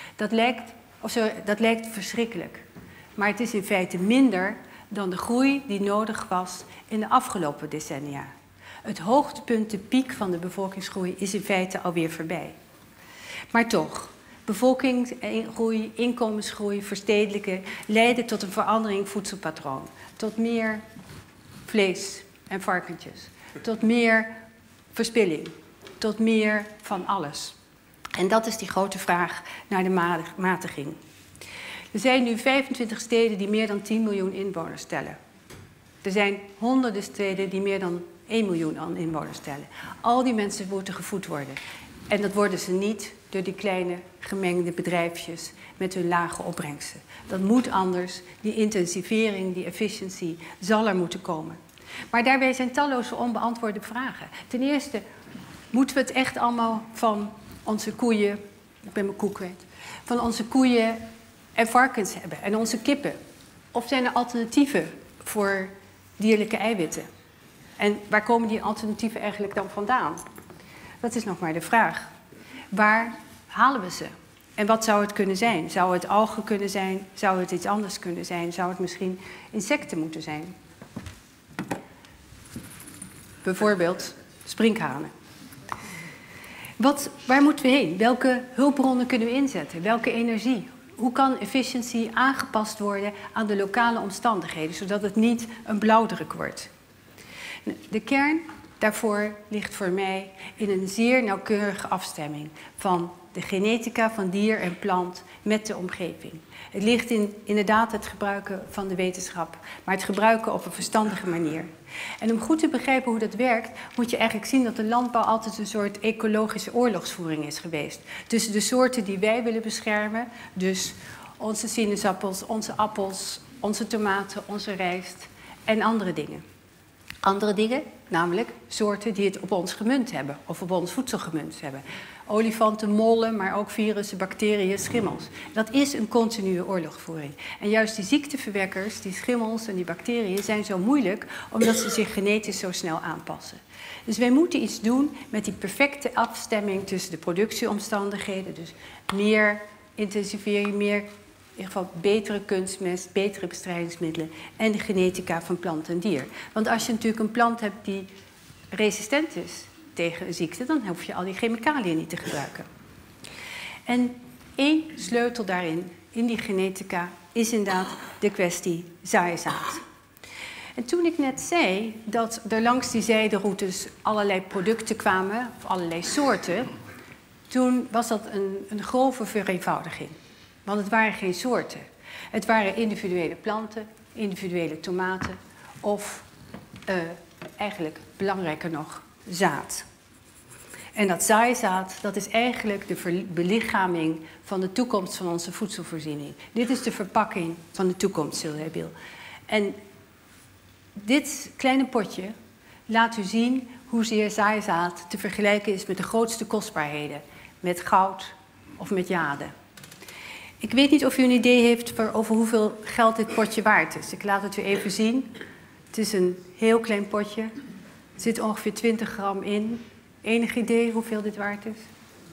Dat lijkt verschrikkelijk. Maar het is in feite minder dan de groei die nodig was in de afgelopen decennia. Het hoogtepunt, de piek van de bevolkingsgroei, is in feite alweer voorbij. Maar toch, bevolkingsgroei, inkomensgroei, verstedelijken leiden tot een verandering voedselpatroon. Tot meer vlees en varkentjes. Tot meer verspilling, tot meer van alles. En dat is die grote vraag naar de matiging. Er zijn nu 25 steden die meer dan 10 miljoen inwoners tellen. Er zijn honderden steden die meer dan 1 miljoen aan inwoners tellen. Al die mensen moeten gevoed worden. En dat worden ze niet door die kleine gemengde bedrijfjes met hun lage opbrengsten. Dat moet anders. Die intensivering, die efficiëntie zal er moeten komen. Maar daarbij zijn talloze onbeantwoorde vragen. Ten eerste, moeten we het echt allemaal van onze koeien, ik ben mijn koe kwijt, van onze koeien en varkens hebben en onze kippen? Of zijn er alternatieven voor dierlijke eiwitten? En waar komen die alternatieven eigenlijk dan vandaan? Dat is nog maar de vraag. Waar halen we ze? En wat zou het kunnen zijn? Zou het algen kunnen zijn? Zou het iets anders kunnen zijn? Zou het misschien insecten moeten zijn? Bijvoorbeeld sprinkhanen. Waar moeten we heen? Welke hulpbronnen kunnen we inzetten? Welke energie? Hoe kan efficiëntie aangepast worden aan de lokale omstandigheden, zodat het niet een blauwdruk wordt? De kern daarvoor ligt voor mij in een zeer nauwkeurige afstemming van de genetica van dier en plant met de omgeving. Het ligt in inderdaad het gebruiken van de wetenschap, maar het gebruiken op een verstandige manier. En om goed te begrijpen hoe dat werkt, moet je eigenlijk zien dat de landbouw altijd een soort ecologische oorlogsvoering is geweest. Tussen de soorten die wij willen beschermen, dus onze sinaasappels, onze appels, onze tomaten, onze rijst en andere dingen. Andere dingen, namelijk soorten die het op ons gemunt hebben of op ons voedsel gemunt hebben. Olifanten, mollen, maar ook virussen, bacteriën, schimmels. Dat is een continue oorlogvoering. En juist die ziekteverwekkers, die schimmels en die bacteriën, zijn zo moeilijk omdat ze zich genetisch zo snel aanpassen. Dus wij moeten iets doen met die perfecte afstemming tussen de productieomstandigheden, dus meer intensivering, meer in ieder geval betere kunstmest, betere bestrijdingsmiddelen en de genetica van plant en dier. Want als je natuurlijk een plant hebt die resistent is tegen een ziekte, dan hoef je al die chemicaliën niet te gebruiken. En één sleutel daarin, in die genetica, is inderdaad de kwestie zaaizaad. En toen ik net zei dat er langs die zijderoutes allerlei producten kwamen, of allerlei soorten, toen was dat een grove vereenvoudiging. Want het waren geen soorten. Het waren individuele planten, individuele tomaten of eigenlijk belangrijker nog zaad. En dat zaaizaad, dat is eigenlijk de belichaming van de toekomst van onze voedselvoorziening. Dit is de verpakking van de toekomst, Sylvia Biel. En dit kleine potje laat u zien hoezeer zaaizaad te vergelijken is met de grootste kostbaarheden. Met goud of met jade. Ik weet niet of u een idee heeft over hoeveel geld dit potje waard is. Ik laat het u even zien. Het is een heel klein potje. Er zit ongeveer 20 gram in. Enig idee hoeveel dit waard is?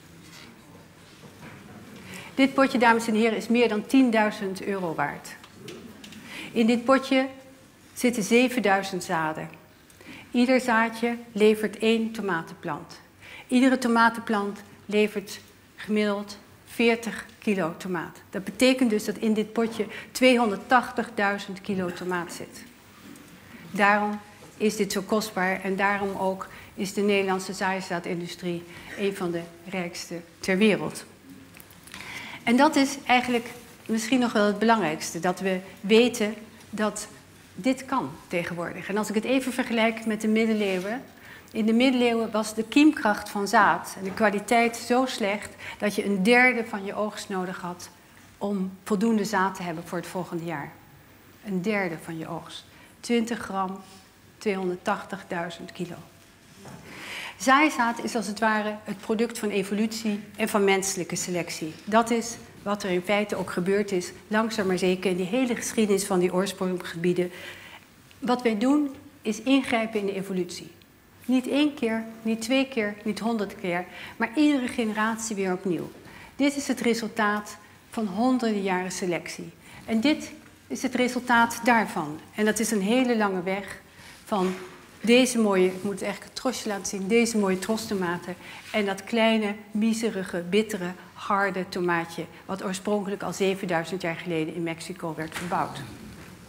Dit potje, dames en heren, is meer dan 10.000 euro waard. In dit potje zitten 7000 zaden. Ieder zaadje levert 1 tomatenplant. Iedere tomatenplant levert gemiddeld 40 kilo tomaat. Dat betekent dus dat in dit potje 280.000 kilo tomaat zit. Daarom is dit zo kostbaar en daarom ook is de Nederlandse zaaizaadindustrie een van de rijkste ter wereld. En dat is eigenlijk misschien nog wel het belangrijkste, dat we weten dat dit kan tegenwoordig. En als ik het even vergelijk met de middeleeuwen. In de middeleeuwen was de kiemkracht van zaad en de kwaliteit zo slecht dat je 1/3 van je oogst nodig had om voldoende zaad te hebben voor het volgende jaar. 1/3 van je oogst. 20 gram, 280.000 kilo. Zaaizaad is als het ware het product van evolutie en van menselijke selectie. Dat is wat er in feite ook gebeurd is, langzaam maar zeker in die hele geschiedenis van die oorspronggebieden. Wat wij doen is ingrijpen in de evolutie. Niet 1 keer, niet 2 keer, niet 100 keer, maar iedere generatie weer opnieuw. Dit is het resultaat van honderden jaren selectie. En dit is het resultaat daarvan. En dat is een hele lange weg van deze mooie, ik moet het echt een trosje laten zien, deze mooie trostomaten en dat kleine, miserige, bittere, harde tomaatje, wat oorspronkelijk al 7000 jaar geleden in Mexico werd verbouwd.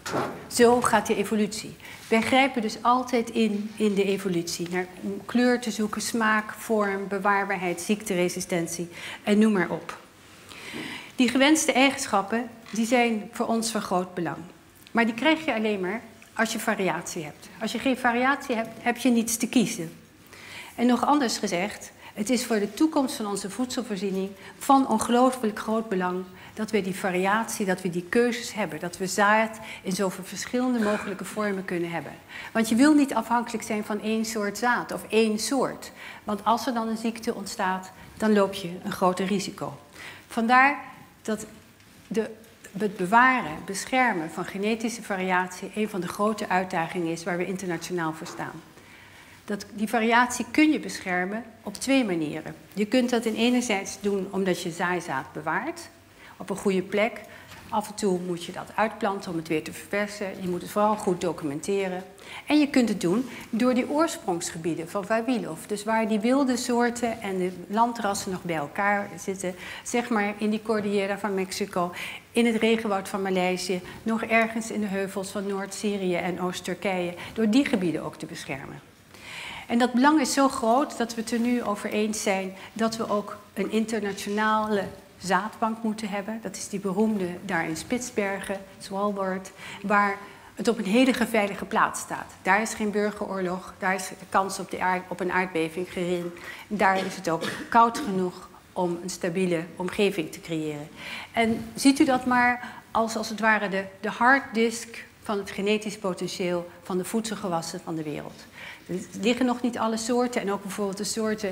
Zo gaat de evolutie. Wij grijpen dus altijd in de evolutie. Om kleur te zoeken, smaak, vorm, bewaarbaarheid, ziekteresistentie en noem maar op. Die gewenste eigenschappen die zijn voor ons van groot belang. Maar die krijg je alleen maar als je variatie hebt. Als je geen variatie hebt, heb je niets te kiezen. En nog anders gezegd, het is voor de toekomst van onze voedselvoorziening van ongelooflijk groot belang dat we die variatie, dat we die keuzes hebben. Dat we zaad in zoveel verschillende mogelijke vormen kunnen hebben. Want je wil niet afhankelijk zijn van één soort zaad of één soort. Want als er dan een ziekte ontstaat, dan loop je een groter risico. Vandaar dat het bewaren, beschermen van genetische variatie een van de grote uitdagingen is waar we internationaal voor staan. Die variatie kun je beschermen op twee manieren. Je kunt dat enerzijds doen omdat je zaaizaad bewaart op een goede plek. Af en toe moet je dat uitplanten om het weer te verversen. Je moet het vooral goed documenteren. En je kunt het doen door die oorsprongsgebieden van Vavilov. Dus waar die wilde soorten en de landrassen nog bij elkaar zitten. Zeg maar in die Cordillera van Mexico, in het regenwoud van Maleisië, nog ergens in de heuvels van Noord-Syrië en Oost-Turkije. Door die gebieden ook te beschermen. En dat belang is zo groot dat we het er nu over eens zijn dat we ook een internationale zaadbank moeten hebben. Dat is die beroemde daar in Spitsbergen, Svalbard, waar het op een hele veilige plaats staat. Daar is geen burgeroorlog, daar is de kans op een aardbeving gering. Daar is het ook koud genoeg om een stabiele omgeving te creëren. En ziet u dat maar als het ware de harddisk van het genetisch potentieel van de voedselgewassen van de wereld. Er liggen nog niet alle soorten en ook bijvoorbeeld de soorten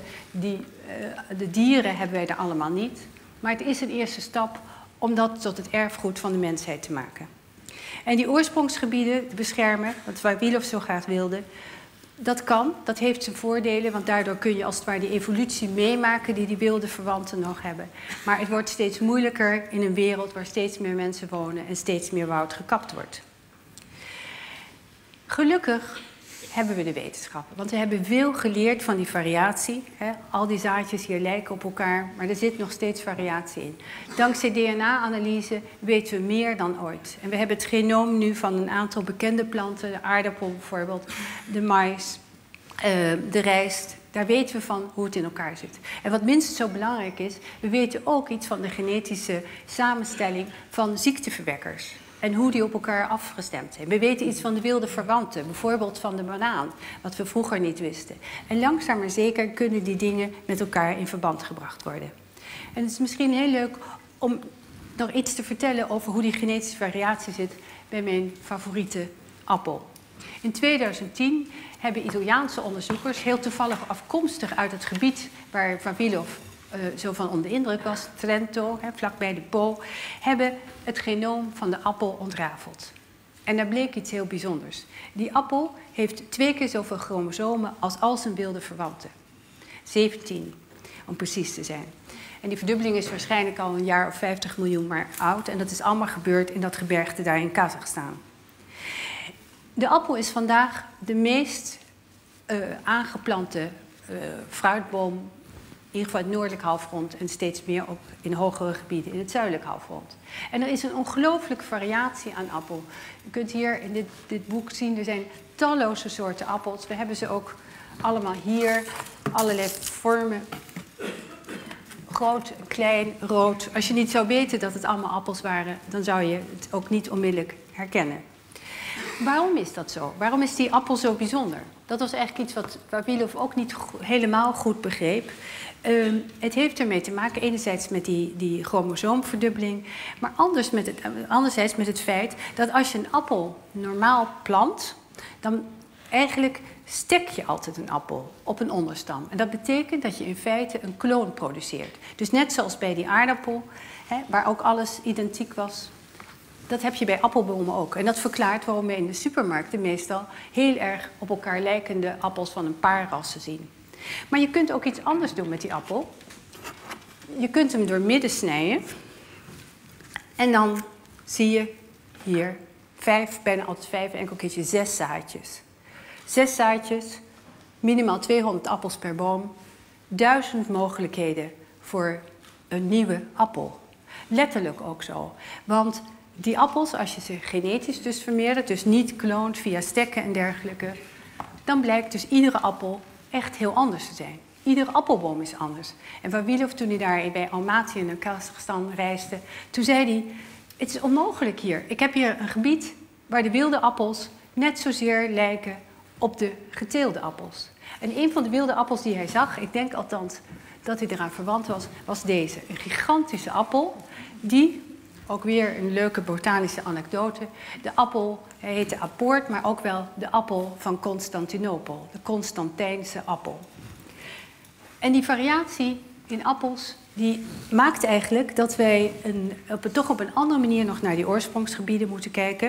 de dieren hebben wij er allemaal niet. Maar het is een eerste stap om dat tot het erfgoed van de mensheid te maken. En die oorsprongsgebieden beschermen, wat Vavilov zo graag wilde, dat kan, dat heeft zijn voordelen, want daardoor kun je als het ware die evolutie meemaken die wilde verwanten nog hebben. Maar het wordt steeds moeilijker in een wereld waar steeds meer mensen wonen en steeds meer woud gekapt wordt. Gelukkig hebben we de wetenschappen. Want we hebben veel geleerd van die variatie. Al die zaadjes hier lijken op elkaar, maar er zit nog steeds variatie in. Dankzij DNA-analyse weten we meer dan ooit. En we hebben het genoom nu van een aantal bekende planten, de aardappel bijvoorbeeld, de mais, de rijst. Daar weten we van hoe het in elkaar zit. En wat minstens zo belangrijk is, we weten ook iets van de genetische samenstelling van ziekteverwekkers. En hoe die op elkaar afgestemd zijn. We weten iets van de wilde verwanten, bijvoorbeeld van de banaan, wat we vroeger niet wisten. En langzaam maar zeker kunnen die dingen met elkaar in verband gebracht worden. En het is misschien heel leuk om nog iets te vertellen over hoe die genetische variatie zit bij mijn favoriete appel. In 2010 hebben Italiaanse onderzoekers, heel toevallig afkomstig uit het gebied waar Vavilov zo van onder indruk was, Trento, vlakbij de Po, hebben het genoom van de appel ontrafeld. En daar bleek iets heel bijzonders. Die appel heeft 2 keer zoveel chromosomen als een wilde verwante. 17, om precies te zijn. En die verdubbeling is waarschijnlijk al een jaar of 50 miljoen maar oud. En dat is allemaal gebeurd in dat gebergte daar in Kazachstan. De appel is vandaag de meest aangeplante fruitboom, in ieder geval het noordelijk halfrond en steeds meer ook in hogere gebieden in het zuidelijk halfrond. En er is een ongelooflijke variatie aan appel. U kunt hier in dit boek zien, er zijn talloze soorten appels. We hebben ze ook allemaal hier, allerlei vormen. Groot, klein, rood. Als je niet zou weten dat het allemaal appels waren, dan zou je het ook niet onmiddellijk herkennen. Waarom is dat zo? Waarom is die appel zo bijzonder? Dat was eigenlijk iets wat Vavilov ook niet helemaal goed begreep. Het heeft ermee te maken, enerzijds met die chromosoomverdubbeling, maar anderzijds met het feit dat als je een appel normaal plant, dan eigenlijk stek je altijd een appel op een onderstam. En dat betekent dat je in feite een kloon produceert. Dus net zoals bij die aardappel, waar ook alles identiek was, dat heb je bij appelbomen ook. En dat verklaart waarom we in de supermarkten meestal heel erg op elkaar lijkende appels van een paar rassen zien. Maar je kunt ook iets anders doen met die appel. Je kunt hem door midden snijden. En dan zie je hier 5, bijna altijd 5, enkel keertje 6 zaadjes. 6 zaadjes, minimaal 200 appels per boom. 1000 mogelijkheden voor een nieuwe appel. Letterlijk ook zo. Want die appels, als je ze genetisch dus vermeerdert, dus niet kloont via stekken en dergelijke, dan blijkt dus iedere appel echt heel anders te zijn. Iedere appelboom is anders. En Vavilov, toen hij daar bij Almaty in Kazachstan reisde, toen zei hij, het is onmogelijk hier. Ik heb hier een gebied waar de wilde appels net zozeer lijken op de geteelde appels. En een van de wilde appels die hij zag, ik denk althans dat hij eraan verwant was, was deze. Een gigantische appel die, ook weer een leuke botanische anekdote, de appel, hij heette Apoort, maar ook wel de appel van Constantinopel, de Constantijnse appel. En die variatie in appels, die maakt eigenlijk dat wij toch op een andere manier nog naar die oorsprongsgebieden moeten kijken.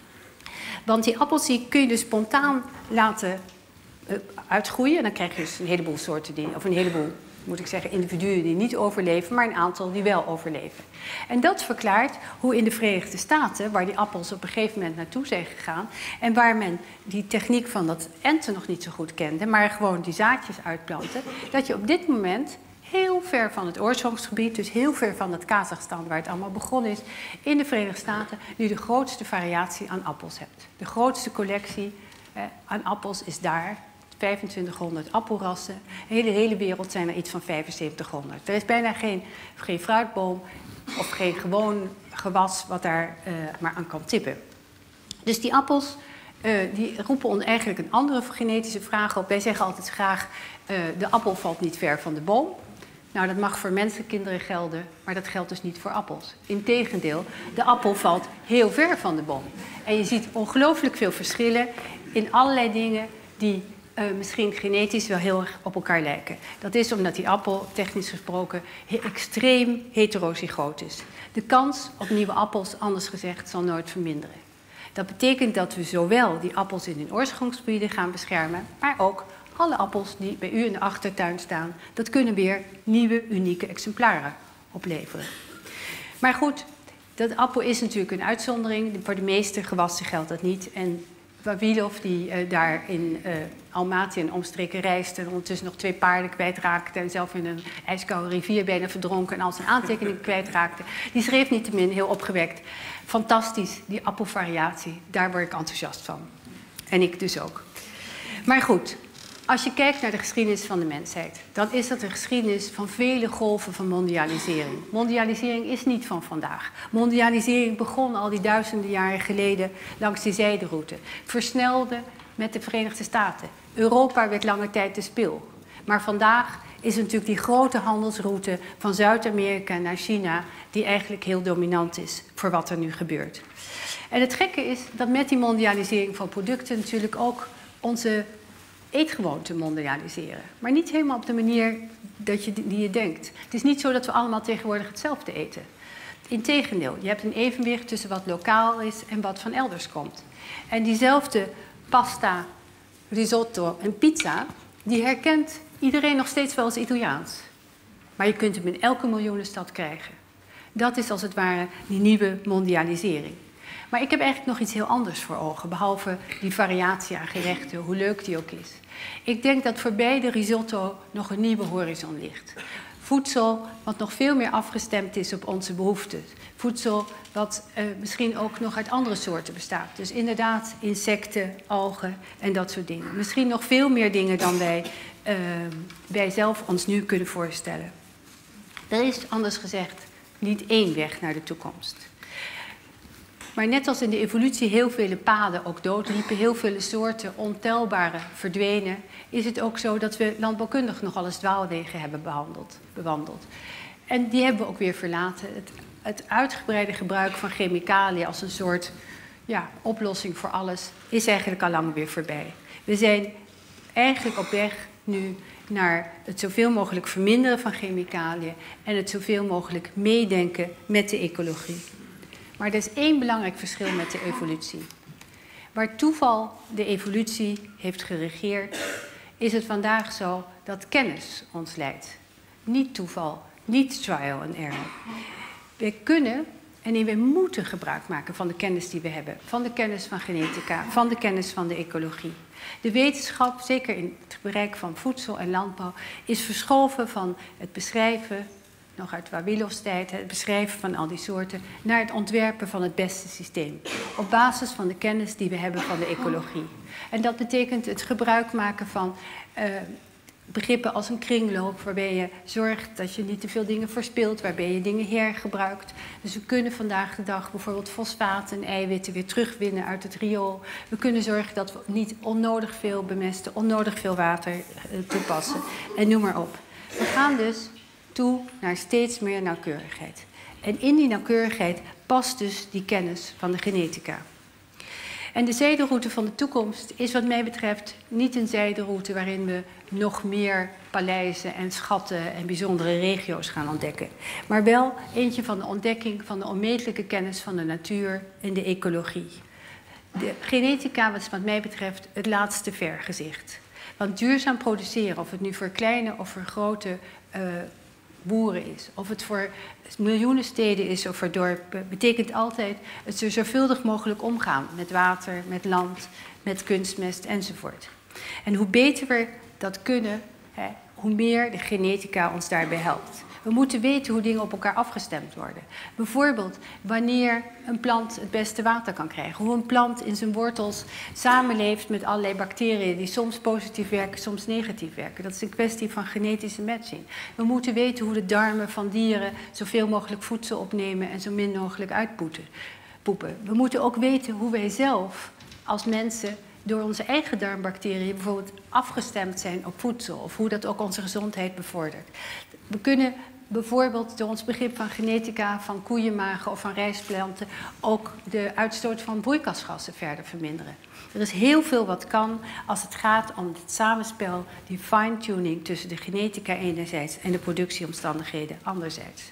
Want die appels die kun je dus spontaan laten uitgroeien. En dan krijg je dus een heleboel soorten, of een heleboel, moet ik zeggen, individuen die niet overleven, maar een aantal die wel overleven. En dat verklaart hoe in de Verenigde Staten, waar die appels op een gegeven moment naartoe zijn gegaan, en waar men die techniek van dat enten nog niet zo goed kende, maar gewoon die zaadjes uitplanten, dat je op dit moment heel ver van het oorsprongsgebied, dus heel ver van het Kazachstan waar het allemaal begonnen is, in de Verenigde Staten nu de grootste variatie aan appels hebt. De grootste collectie aan appels is daar. 2500 appelrassen. In de hele wereld zijn er iets van 7500. Er is bijna geen fruitboom of geen gewoon gewas wat daar maar aan kan tippen. Dus die appels die roepen eigenlijk een andere genetische vraag op. Wij zeggen altijd graag, de appel valt niet ver van de boom. Nou, dat mag voor mensenkinderen gelden, maar dat geldt dus niet voor appels. Integendeel, de appel valt heel ver van de boom. En je ziet ongelooflijk veel verschillen in allerlei dingen die misschien genetisch wel heel erg op elkaar lijken. Dat is omdat die appel, technisch gesproken, extreem heterozygoot is. De kans op nieuwe appels, anders gezegd, zal nooit verminderen. Dat betekent dat we zowel die appels in hun oorsprongsgebieden gaan beschermen, maar ook alle appels die bij u in de achtertuin staan, dat kunnen weer nieuwe, unieke exemplaren opleveren. Maar goed, dat appel is natuurlijk een uitzondering. Voor de meeste gewassen geldt dat niet. En Vavilov, die daar in Almaty en omstreken reisde en ondertussen nog 2 paarden kwijtraakte en zelf in een ijskoude rivier bijna verdronken en al zijn aantekeningen kwijtraakte, die schreef niettemin heel opgewekt: fantastisch, die appelvariatie, daar word ik enthousiast van. En ik dus ook. Maar goed, als je kijkt naar de geschiedenis van de mensheid, dan is dat een geschiedenis van vele golven van mondialisering. Mondialisering is niet van vandaag. Mondialisering begon al die duizenden jaren geleden langs die zijderoute. Versnelde met de Verenigde Staten. Europa werd lange tijd de spil. Maar vandaag is natuurlijk die grote handelsroute van Zuid-Amerika naar China, die eigenlijk heel dominant is voor wat er nu gebeurt. En het gekke is dat met die mondialisering van producten natuurlijk ook onze eetgewoonten mondialiseren. Maar niet helemaal op de manier die je denkt. Het is niet zo dat we allemaal tegenwoordig hetzelfde eten. Integendeel, je hebt een evenwicht tussen wat lokaal is en wat van elders komt. En diezelfde pasta, risotto en pizza, die herkent iedereen nog steeds wel als Italiaans. Maar je kunt hem in elke miljoenenstad krijgen. Dat is als het ware die nieuwe mondialisering. Maar ik heb eigenlijk nog iets heel anders voor ogen, behalve die variatie aan gerechten, hoe leuk die ook is. Ik denk dat voorbij de risotto nog een nieuwe horizon ligt. Voedsel wat nog veel meer afgestemd is op onze behoeften. Voedsel wat misschien ook nog uit andere soorten bestaat. Dus inderdaad insecten, algen en dat soort dingen. Misschien nog veel meer dingen dan wij zelf ons nu kunnen voorstellen. Er is, anders gezegd, niet één weg naar de toekomst. Maar net als in de evolutie heel vele paden ook doodliepen, heel vele soorten ontelbare verdwenen, is het ook zo dat we landbouwkundig nogal eens dwaalwegen hebben bewandeld. En die hebben we ook weer verlaten. Het uitgebreide gebruik van chemicaliën als een soort oplossing voor alles is eigenlijk al lang weer voorbij. We zijn eigenlijk op weg nu naar het zoveel mogelijk verminderen van chemicaliën en het zoveel mogelijk meedenken met de ecologie. Maar er is één belangrijk verschil met de evolutie. Waar toeval de evolutie heeft geregeerd, is het vandaag zo dat kennis ons leidt. Niet toeval, niet trial and error. We kunnen en we moeten gebruik maken van de kennis die we hebben. Van de kennis van genetica, van de kennis van de ecologie. De wetenschap, zeker in het bereik van voedsel en landbouw, is verschoven van het beschrijven nog uit Vawilovs tijd, het beschrijven van al die soorten, naar het ontwerpen van het beste systeem. Op basis van de kennis die we hebben van de ecologie. En dat betekent het gebruik maken van begrippen als een kringloop, waarbij je zorgt dat je niet te veel dingen verspilt, waarbij je dingen hergebruikt. Dus we kunnen vandaag de dag bijvoorbeeld fosfaten en eiwitten weer terugwinnen uit het riool. We kunnen zorgen dat we niet onnodig veel bemesten, onnodig veel water toepassen en noem maar op. We gaan dus toe naar steeds meer nauwkeurigheid. En in die nauwkeurigheid past dus die kennis van de genetica. En de zijderoute van de toekomst is wat mij betreft niet een zijderoute waarin we nog meer paleizen en schatten en bijzondere regio's gaan ontdekken. Maar wel eentje van de ontdekking van de onmetelijke kennis van de natuur en de ecologie. De genetica was wat mij betreft het laatste vergezicht. Want duurzaam produceren, of het nu voor kleine of voor grote boeren is, of het voor miljoenen steden is of voor dorpen, betekent altijd het zo zorgvuldig mogelijk omgaan met water, met land, met kunstmest enzovoort. En hoe beter we dat kunnen, hoe meer de genetica ons daarbij helpt. We moeten weten hoe dingen op elkaar afgestemd worden. Bijvoorbeeld wanneer een plant het beste water kan krijgen. Hoe een plant in zijn wortels samenleeft met allerlei bacteriën die soms positief werken, soms negatief werken. Dat is een kwestie van genetische matching. We moeten weten hoe de darmen van dieren zoveel mogelijk voedsel opnemen en zo min mogelijk uitpoepen. We moeten ook weten hoe wij zelf als mensen door onze eigen darmbacteriën bijvoorbeeld afgestemd zijn op voedsel. Of hoe dat ook onze gezondheid bevordert. We kunnen bijvoorbeeld door ons begrip van genetica, van koeienmagen of van rijstplanten ook de uitstoot van broeikasgassen verder verminderen. Er is heel veel wat kan als het gaat om het samenspel, die fine-tuning tussen de genetica enerzijds en de productieomstandigheden anderzijds.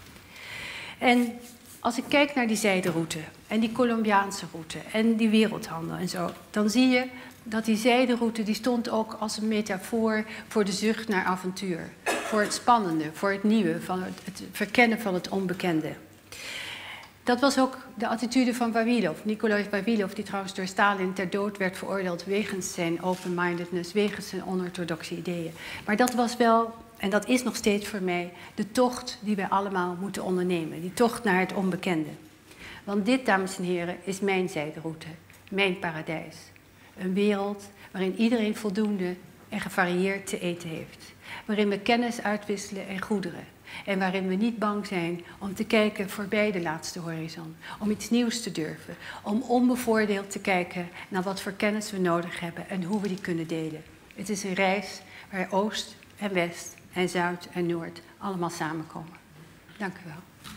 En als ik kijk naar die zijderoute en die Colombiaanse route en die wereldhandel en zo, dan zie je dat die zijderoute die stond ook als een metafoor voor de zucht naar avontuur. Voor het spannende, voor het nieuwe, van het verkennen van het onbekende. Dat was ook de attitude van Vavilov, Nikolai Vavilov, die trouwens door Stalin ter dood werd veroordeeld wegens zijn open-mindedness, wegens zijn onorthodoxe ideeën. Maar dat was wel, en dat is nog steeds voor mij, de tocht die wij allemaal moeten ondernemen. Die tocht naar het onbekende. Want dit, dames en heren, is mijn zijderoute, mijn paradijs. Een wereld waarin iedereen voldoende en gevarieerd te eten heeft. Waarin we kennis uitwisselen en goederen. En waarin we niet bang zijn om te kijken voorbij de laatste horizon. Om iets nieuws te durven. Om onbevoordeeld te kijken naar wat voor kennis we nodig hebben en hoe we die kunnen delen. Het is een reis waar Oost en West en Zuid en Noord allemaal samenkomen. Dank u wel.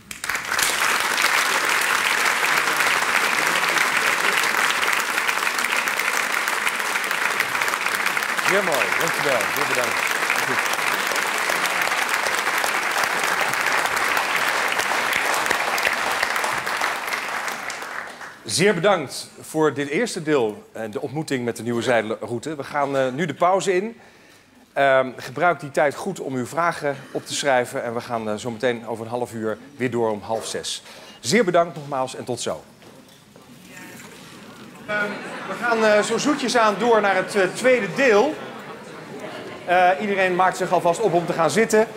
Zeer mooi, dankjewel. Heel bedankt. Goed. Zeer bedankt voor dit eerste deel, de ontmoeting met de nieuwe zijderoute. We gaan nu de pauze in. Gebruik die tijd goed om uw vragen op te schrijven. En we gaan zo meteen over een half uur weer door om 5:30. Zeer bedankt nogmaals en tot zo. We gaan zo zoetjes aan door naar het tweede deel. Iedereen maakt zich alvast op om te gaan zitten.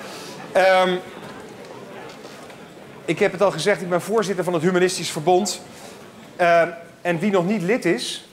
Ik heb het al gezegd, ik ben voorzitter van het Humanistisch Verbond. En wie nog niet lid is,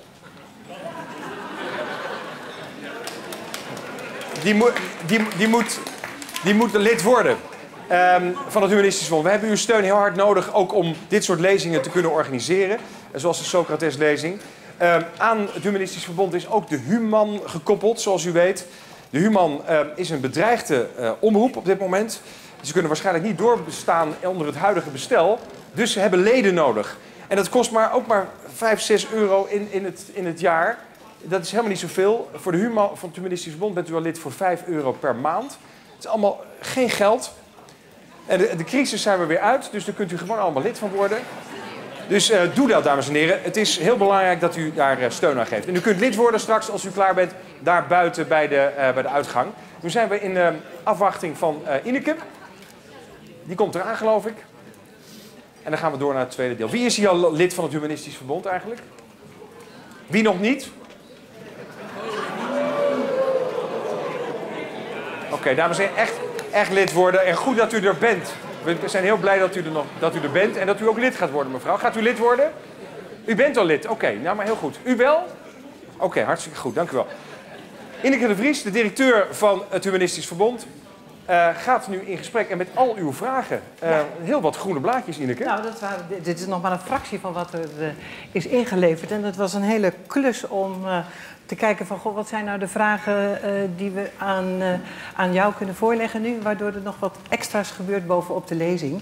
die moet lid worden van het Humanistisch Verbond. We hebben uw steun heel hard nodig, ook om dit soort lezingen te kunnen organiseren. Zoals de Socrates-lezing. Aan het Humanistisch Verbond is ook de Human gekoppeld, zoals u weet. De Human is een bedreigde omroep op dit moment. Ze kunnen waarschijnlijk niet doorbestaan onder het huidige bestel. Dus ze hebben leden nodig. En dat kost ook maar 5, 6 euro in het jaar. Dat is helemaal niet zoveel. Voor de Human van het Humanistisch Verbond bent u al lid voor 5 euro per maand. Het is allemaal geen geld. En de crisis zijn we weer uit, dus daar kunt u gewoon allemaal lid van worden. Dus doe dat, dames en heren. Het is heel belangrijk dat u daar steun aan geeft. En u kunt lid worden straks, als u klaar bent, daar buiten bij de uitgang. Nu zijn we in afwachting van Ineke. Die komt eraan, geloof ik. En dan gaan we door naar het tweede deel. Wie is hier al lid van het Humanistisch Verbond eigenlijk? Wie nog niet? Oké, dames en heren, echt lid worden. En goed dat u er bent. We zijn heel blij dat u er bent en dat u ook lid gaat worden, mevrouw. Gaat u lid worden? U bent al lid. Oké, nou maar heel goed. U wel? Oké, hartstikke goed. Dank u wel. Ineke de Vries, de directeur van het Humanistisch Verbond, gaat nu in gesprek en met al uw vragen. Heel wat groene blaadjes, Ineke.
Nou, dit is nog maar een fractie van wat er is ingeleverd. En dat was een hele klus om te kijken van, goh, wat zijn nou de vragen die we aan jou kunnen voorleggen nu, waardoor er nog wat extra's gebeurt bovenop de lezing.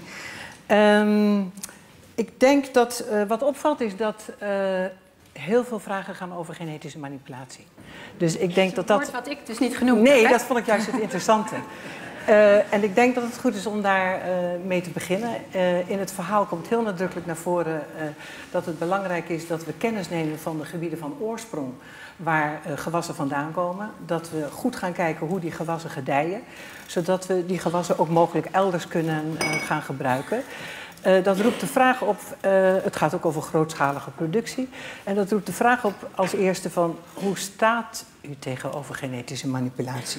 Ik denk dat wat opvalt is dat heel veel vragen gaan over genetische manipulatie. Dus ik denk dat
woord wat ik dus niet genoemd heb.
Nee, dat vond ik juist het interessante. En ik denk dat het goed is om daar mee te beginnen. In het verhaal komt heel nadrukkelijk naar voren dat het belangrijk is dat we kennis nemen van de gebieden van oorsprong waar gewassen vandaan komen. Dat we goed gaan kijken hoe die gewassen gedijen, zodat we die gewassen ook mogelijk elders kunnen gaan gebruiken. Dat roept de vraag op, het gaat ook over grootschalige productie. En dat roept de vraag op als eerste van, hoe staat u tegenover genetische manipulatie?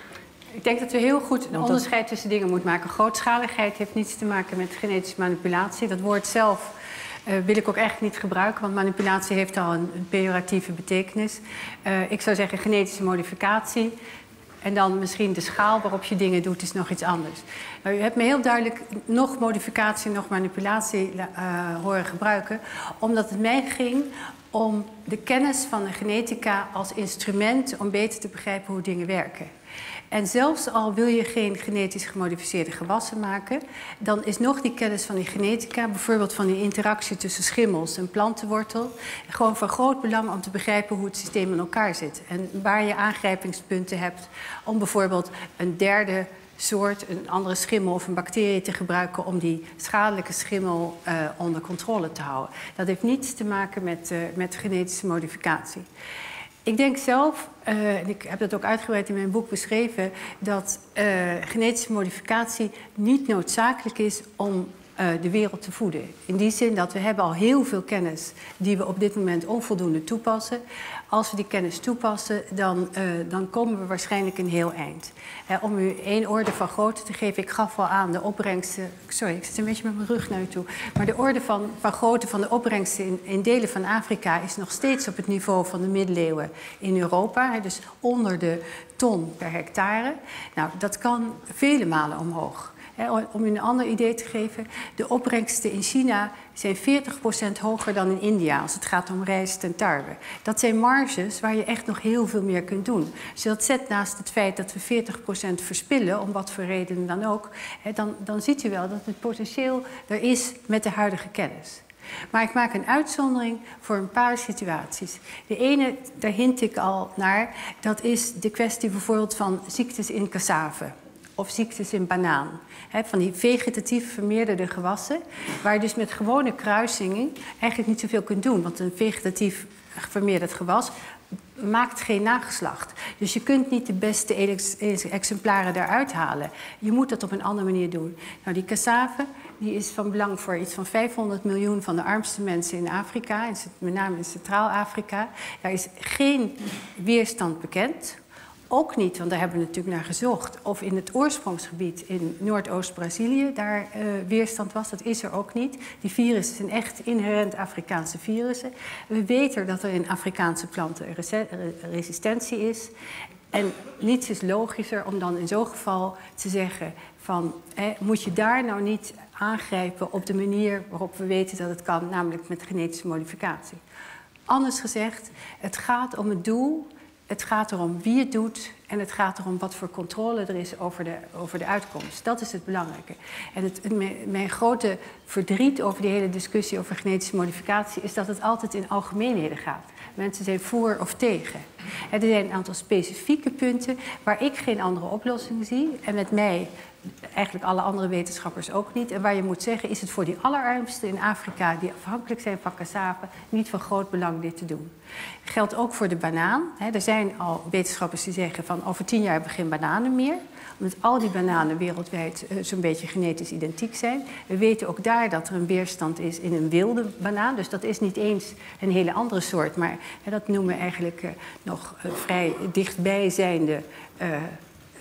Ik denk dat we heel goed een onderscheid tussen dingen moeten maken. Grootschaligheid heeft niets te maken met genetische manipulatie. Dat woord zelf wil ik ook echt niet gebruiken, want manipulatie heeft al een pejoratieve betekenis. Ik zou zeggen genetische modificatie. En dan misschien de schaal waarop je dingen doet is nog iets anders. Nou, u hebt me heel duidelijk nog modificatie, nog manipulatie horen gebruiken. Omdat het mij ging om de kennis van de genetica als instrument om beter te begrijpen hoe dingen werken. En zelfs al wil je geen genetisch gemodificeerde gewassen maken, dan is nog die kennis van die genetica, bijvoorbeeld van die interactie tussen schimmels en plantenwortel, gewoon van groot belang om te begrijpen hoe het systeem in elkaar zit. En waar je aangrijpingspunten hebt om bijvoorbeeld een derde soort, een andere schimmel of een bacterie te gebruiken om die schadelijke schimmel onder controle te houden. Dat heeft niets te maken met genetische modificatie. Ik denk zelf, en ik heb dat ook uitgebreid in mijn boek beschreven, dat genetische modificatie niet noodzakelijk is om de wereld te voeden. In die zin dat we hebben al heel veel kennis die we op dit moment onvoldoende toepassen. Als we die kennis toepassen, dan komen we waarschijnlijk een heel eind. Om u één orde van grootte te geven, ik gaf al aan de opbrengsten. Sorry, ik zit een beetje met mijn rug naar u toe. Maar de orde van grootte van de opbrengsten in delen van Afrika is nog steeds op het niveau van de middeleeuwen in Europa. Dus onder de ton per hectare. Nou, dat kan vele malen omhoog. Om u een ander idee te geven, de opbrengsten in China zijn 40% hoger dan in India als het gaat om rijst en tarwe. Dat zijn marges waar je echt nog heel veel meer kunt doen. Als je dat zet naast het feit dat we 40% verspillen, om wat voor redenen dan ook, dan ziet u wel dat het potentieel er is met de huidige kennis. Maar ik maak een uitzondering voor een paar situaties. De ene, daar hint ik al naar, dat is de kwestie bijvoorbeeld van ziektes in cassave. Of ziektes in banaan. Van die vegetatief vermeerderde gewassen. Waar je dus met gewone kruisingen eigenlijk niet zoveel kunt doen. Want een vegetatief vermeerderd gewas maakt geen nageslacht. Dus je kunt niet de beste exemplaren daaruit halen. Je moet dat op een andere manier doen. Nou, die cassave die is van belang voor iets van 500 miljoen van de armste mensen in Afrika. Met name in Centraal-Afrika. Daar is geen weerstand bekend. Ook niet, want daar hebben we natuurlijk naar gezocht, of in het oorsprongsgebied in Noordoost-Brazilië daar weerstand was. Dat is er ook niet. Die virussen zijn echt inherent Afrikaanse virussen. We weten dat er in Afrikaanse planten resistentie is. En niets is logischer om dan in zo'n geval te zeggen van, moet je daar nou niet aangrijpen op de manier waarop we weten dat het kan, namelijk met genetische modificatie. Anders gezegd, het gaat om het doel. Het gaat erom wie het doet en het gaat erom wat voor controle er is over de uitkomst. Dat is het belangrijke. En mijn grote verdriet over die hele discussie over genetische modificatie is dat het altijd in algemeenheden gaat. Mensen zijn voor of tegen. Er zijn een aantal specifieke punten waar ik geen andere oplossing zie. En met mij eigenlijk alle andere wetenschappers ook niet. En waar je moet zeggen, is het voor die allerarmsten in Afrika die afhankelijk zijn van cassave niet van groot belang dit te doen. Dat geldt ook voor de banaan. Er zijn al wetenschappers die zeggen van over 10 jaar hebben we geen bananen meer. Omdat al die bananen wereldwijd zo'n beetje genetisch identiek zijn. We weten ook daar dat er een weerstand is in een wilde banaan. Dus dat is niet eens een hele andere soort. Maar dat noemen we eigenlijk nog vrij dichtbij zijnde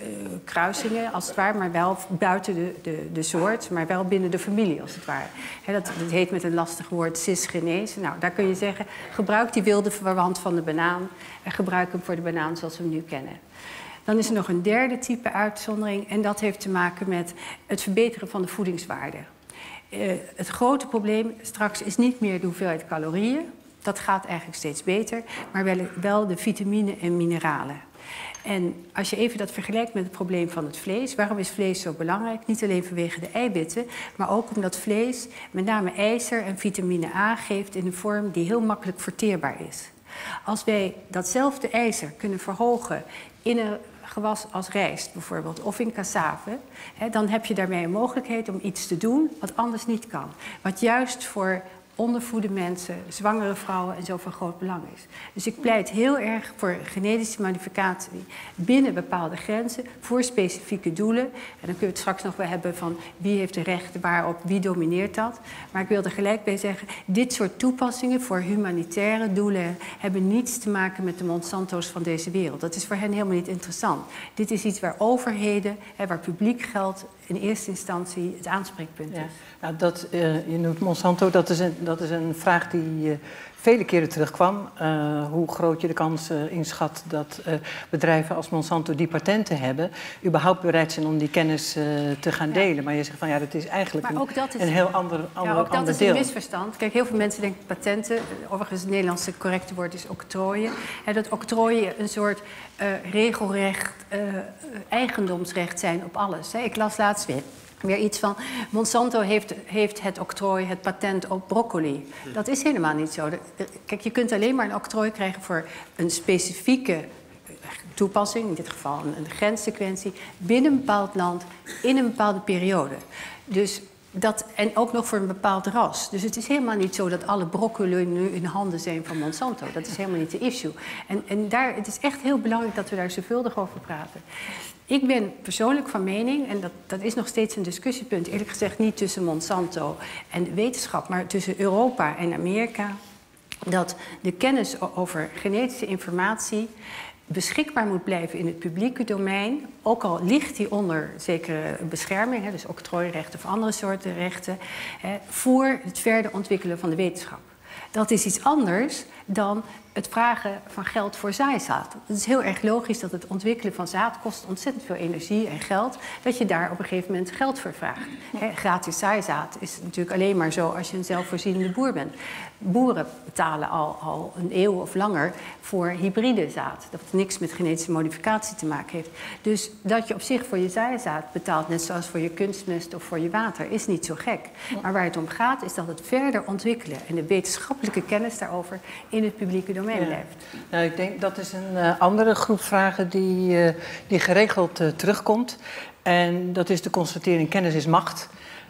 kruisingen, als het ware, maar wel buiten de soort, maar wel binnen de familie, als het ware. Dat heet met een lastig woord cisgenese. Nou, daar kun je zeggen, gebruik die wilde verwant van de banaan en gebruik hem voor de banaan zoals we hem nu kennen. Dan is er nog een derde type uitzondering en dat heeft te maken met het verbeteren van de voedingswaarde. Het grote probleem straks is niet meer de hoeveelheid calorieën. Dat gaat eigenlijk steeds beter, maar wel de vitamine en mineralen. En als je even dat vergelijkt met het probleem van het vlees, waarom is vlees zo belangrijk? Niet alleen vanwege de eiwitten, maar ook omdat vlees met name ijzer en vitamine A geeft in een vorm die heel makkelijk verteerbaar is. Als wij datzelfde ijzer kunnen verhogen in een gewas als rijst bijvoorbeeld, of in cassave, dan heb je daarmee een mogelijkheid om iets te doen wat anders niet kan. Wat juist voor ondervoede mensen, zwangere vrouwen en zo van groot belang is. Dus ik pleit heel erg voor genetische modificatie binnen bepaalde grenzen, voor specifieke doelen. En dan kun je het straks nog wel hebben van wie heeft de rechten waarop, wie domineert dat. Maar ik wil er gelijk bij zeggen, dit soort toepassingen voor humanitaire doelen hebben niets te maken met de Monsanto's van deze wereld. Dat is voor hen helemaal niet interessant. Dit is iets waar overheden, waar publiek geld in eerste instantie het aanspreekpunt is.
Ja. Nou, je noemt Monsanto, dat is een vraag die vele keren terugkwam. Hoe groot je de kans inschat dat bedrijven als Monsanto die patenten hebben, überhaupt bereid zijn om die kennis te gaan delen. Maar je zegt van ja, dat is eigenlijk een heel ander deel.
Ja, ook dat is een misverstand. Kijk, heel veel mensen denken patenten, overigens het Nederlandse correcte woord is octrooien. Dat octrooien een soort regelrecht, eigendomsrecht zijn op alles. Ik las laatst weer iets van, Monsanto heeft het octrooi, het patent op broccoli. Dat is helemaal niet zo. Kijk, je kunt alleen maar een octrooi krijgen voor een specifieke toepassing, in dit geval een gensequentie, binnen een bepaald land, in een bepaalde periode. Dus en ook nog voor een bepaald ras. Dus het is helemaal niet zo dat alle broccoli nu in handen zijn van Monsanto. Dat is helemaal niet de issue. En het is echt heel belangrijk dat we daar zorgvuldig over praten. Ik ben persoonlijk van mening, en dat is nog steeds een discussiepunt, eerlijk gezegd niet tussen Monsanto en de wetenschap, maar tussen Europa en Amerika, dat de kennis over genetische informatie beschikbaar moet blijven in het publieke domein, ook al ligt die onder zekere bescherming, dus octrooirechten of andere soorten rechten, voor het verder ontwikkelen van de wetenschap. Dat is iets anders dan het vragen van geld voor zaaizaad. Het is heel erg logisch dat het ontwikkelen van zaad kost ontzettend veel energie en geld, dat je daar op een gegeven moment geld voor vraagt. Gratis zaaizaad is natuurlijk alleen maar zo als je een zelfvoorzienende boer bent. Boeren betalen al een eeuw of langer voor hybride zaad, dat niks met genetische modificatie te maken heeft. Dus dat je op zich voor je zaaizaad betaalt, net zoals voor je kunstmest of voor je water, is niet zo gek. Maar waar het om gaat is dat het verder ontwikkelen en de wetenschappelijke kennis daarover in het publieke domein blijft.
Nou, ik denk dat is een andere groep vragen die geregeld terugkomt. En dat is de constatering kennis is macht.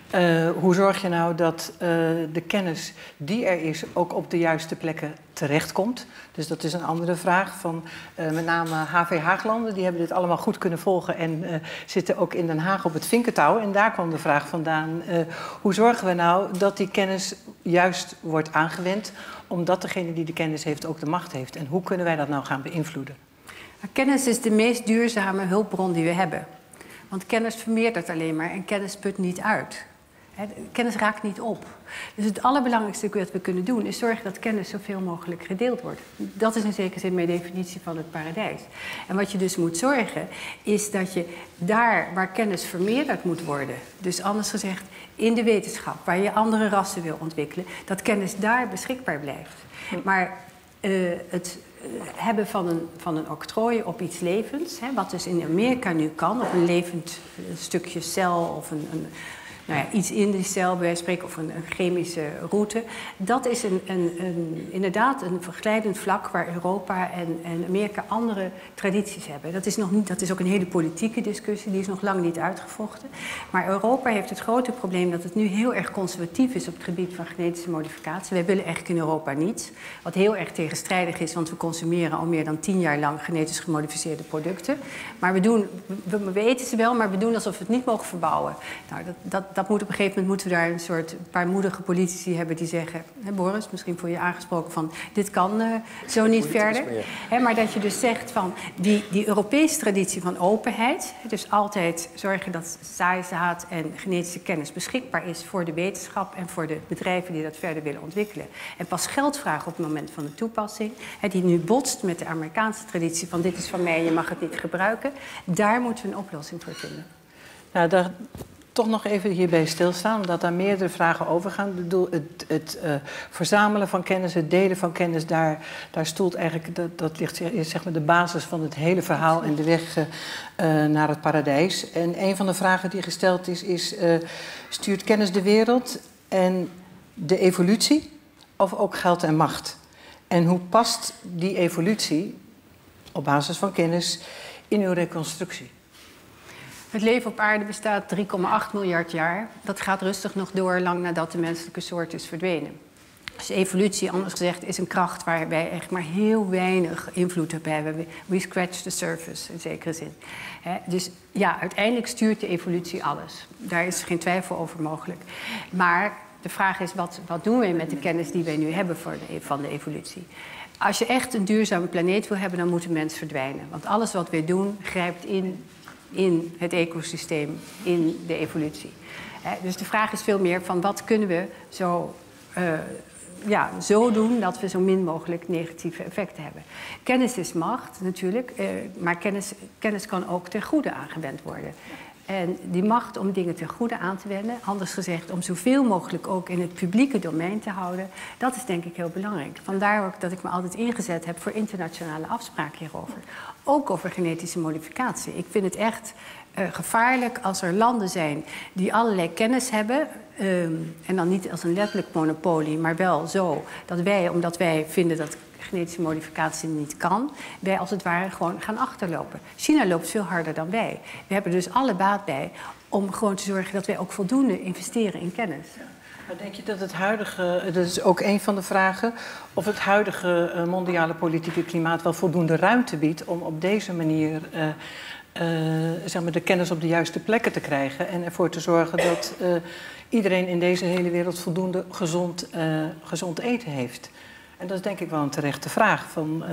Hoe zorg je nou dat de kennis die er is ook op de juiste plekken terechtkomt? Dus dat is een andere vraag van met name HV Haaglanden. Die hebben dit allemaal goed kunnen volgen en zitten ook in Den Haag op het Vinkentouw. En daar kwam de vraag vandaan, hoe zorgen we nou dat die kennis juist wordt aangewend, omdat degene die de kennis heeft ook de macht heeft? En hoe kunnen wij dat nou gaan beïnvloeden?
Kennis is de meest duurzame hulpbron die we hebben. Want kennis vermeerdert alleen maar en kennis put niet uit. Kennis raakt niet op. Dus het allerbelangrijkste wat we kunnen doen is zorgen dat kennis zoveel mogelijk gedeeld wordt. Dat is in zekere zin mijn definitie van het paradijs. En wat je dus moet zorgen is dat je daar waar kennis vermeerderd moet worden, dus anders gezegd in de wetenschap, waar je andere rassen wil ontwikkelen, dat kennis daar beschikbaar blijft. Maar het hebben van een octrooi op iets levends, wat dus in Amerika nu kan, op een levend stukje cel of iets in die cel, bij wijze van spreken, of een chemische route. Dat is inderdaad een verglijdend vlak waar Europa en Amerika andere tradities hebben. Dat is ook een hele politieke discussie, die is nog lang niet uitgevochten. Maar Europa heeft het grote probleem dat het nu heel erg conservatief is op het gebied van genetische modificatie. Wij willen eigenlijk in Europa niets, wat heel erg tegenstrijdig is, want we consumeren al meer dan 10 jaar lang genetisch gemodificeerde producten. Maar we eten ze wel, maar we doen alsof we het niet mogen verbouwen. Nou, dat moet op een gegeven moment moeten we daar een paar moedige politici hebben die zeggen, hè Boris, misschien voel je aangesproken van dit kan zo niet verder. Maar dat je dus zegt van die Europese traditie van openheid, dus altijd zorgen dat zaaizaad en genetische kennis beschikbaar is voor de wetenschap en voor de bedrijven die dat verder willen ontwikkelen. En pas geld vragen op het moment van de toepassing, die nu botst met de Amerikaanse traditie van dit is van mij en je mag het niet gebruiken. Daar moeten we een oplossing voor vinden.
Nou, daar toch nog even hierbij stilstaan, omdat daar meerdere vragen over gaan. Ik bedoel, het verzamelen van kennis, het delen van kennis, daar stoelt eigenlijk, dat ligt zeg maar de basis van het hele verhaal en de weg naar het paradijs. En een van de vragen die gesteld is stuurt kennis de wereld en de evolutie of ook geld en macht? En hoe past die evolutie op basis van kennis in uw reconstructie?
Het leven op aarde bestaat 3,8 miljard jaar. Dat gaat rustig nog door, lang nadat de menselijke soort is verdwenen. Dus evolutie, anders gezegd, is een kracht waar wij echt maar heel weinig invloed op hebben. We scratch the surface, in zekere zin. Dus ja, uiteindelijk stuurt de evolutie alles. Daar is geen twijfel over mogelijk. Maar de vraag is, wat doen we met de kennis die wij nu hebben van de evolutie? Als je echt een duurzame planeet wil hebben, dan moet de mens verdwijnen. Want alles wat wij doen, grijpt in het ecosysteem, in de evolutie. Dus de vraag is veel meer van wat kunnen we zo doen dat we zo min mogelijk negatieve effecten hebben. Kennis is macht natuurlijk, maar kennis kan ook ten goede aangewend worden. En die macht om dingen ten goede aan te wenden, anders gezegd om zoveel mogelijk ook in het publieke domein te houden, dat is denk ik heel belangrijk. Vandaar ook dat ik me altijd ingezet heb voor internationale afspraken hierover. Ook over genetische modificatie. Ik vind het echt gevaarlijk als er landen zijn die allerlei kennis hebben, en dan niet als een letterlijk monopolie, maar wel zo dat wij, omdat wij vinden dat genetische modificatie niet kan, wij als het ware gewoon gaan achterlopen. China loopt veel harder dan wij. We hebben er dus alle baat bij om gewoon te zorgen dat wij ook voldoende investeren in kennis.
Maar denk je dat het huidige, dat is ook een van de vragen, of het huidige mondiale politieke klimaat wel voldoende ruimte biedt om op deze manier zeg maar de kennis op de juiste plekken te krijgen en ervoor te zorgen dat iedereen in deze hele wereld voldoende gezond eten heeft? En dat is denk ik wel een terechte vraag. Van,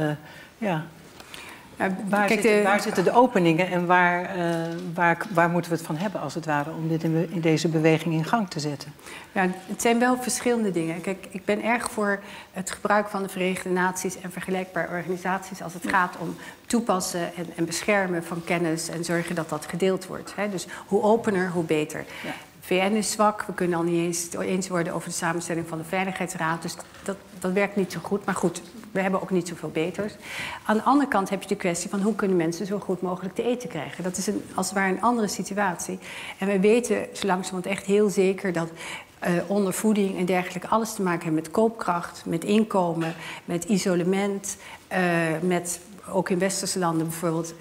waar zitten de openingen en waar moeten we het van hebben, als het ware, om dit in deze beweging in gang te zetten?
Ja, het zijn wel verschillende dingen. Kijk, ik ben erg voor het gebruik van de Verenigde Naties en vergelijkbare organisaties als het gaat om toepassen en beschermen van kennis en zorgen dat dat gedeeld wordt. Dus hoe opener, hoe beter. Ja. VN is zwak, we kunnen al niet eens worden over de samenstelling van de Veiligheidsraad. Dus dat werkt niet zo goed. Maar goed, we hebben ook niet zoveel beters. Aan de andere kant heb je de kwestie van hoe kunnen mensen zo goed mogelijk te eten krijgen. Dat is als het ware een andere situatie. En we weten zo langzamerhand echt heel zeker dat ondervoeding en dergelijke alles te maken hebben met koopkracht, met inkomen, met isolement, met ook in westerse landen bijvoorbeeld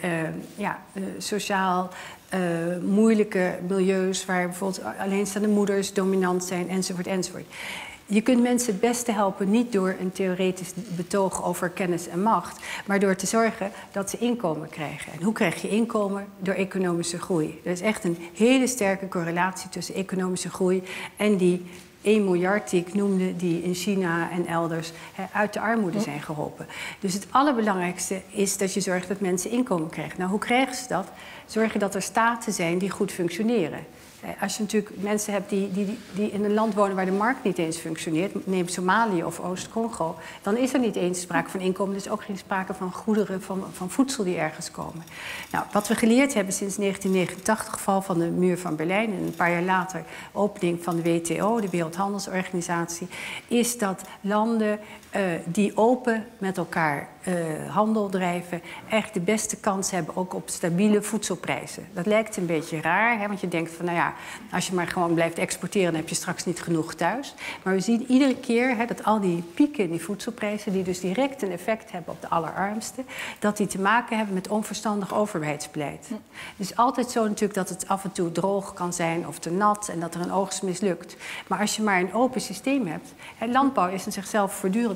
sociaal moeilijke milieus waar bijvoorbeeld alleenstaande moeders dominant zijn, enzovoort, enzovoort. Je kunt mensen het beste helpen niet door een theoretisch betoog over kennis en macht, maar door te zorgen dat ze inkomen krijgen. En hoe krijg je inkomen? Door economische groei. Er is echt een hele sterke correlatie tussen economische groei en die 1 miljard die ik noemde, die in China en elders uit de armoede zijn geholpen. Dus het allerbelangrijkste is dat je zorgt dat mensen inkomen krijgen. Nou, hoe krijgen ze dat? Zorgen dat er staten zijn die goed functioneren. Als je natuurlijk mensen hebt die in een land wonen waar de markt niet eens functioneert, neem Somalië of Oost-Congo, dan is er niet eens sprake van inkomen, dus ook geen sprake van goederen, van voedsel die ergens komen. Nou, wat we geleerd hebben sinds 1989, geval van de muur van Berlijn en een paar jaar later opening van de WTO, de Wereldhandelsorganisatie, is dat landen die open met elkaar handel drijven, echt de beste kans hebben ook op stabiele voedselprijzen. Dat lijkt een beetje raar, want je denkt van, nou ja, als je maar gewoon blijft exporteren, dan heb je straks niet genoeg thuis. Maar we zien iedere keer dat al die pieken in die voedselprijzen, die dus direct een effect hebben op de allerarmsten, dat die te maken hebben met onverstandig overheidsbeleid. Ja. Dus altijd zo natuurlijk dat het af en toe droog kan zijn of te nat en dat er een oogst mislukt. Maar als je maar een open systeem hebt, landbouw is in zichzelf voortdurend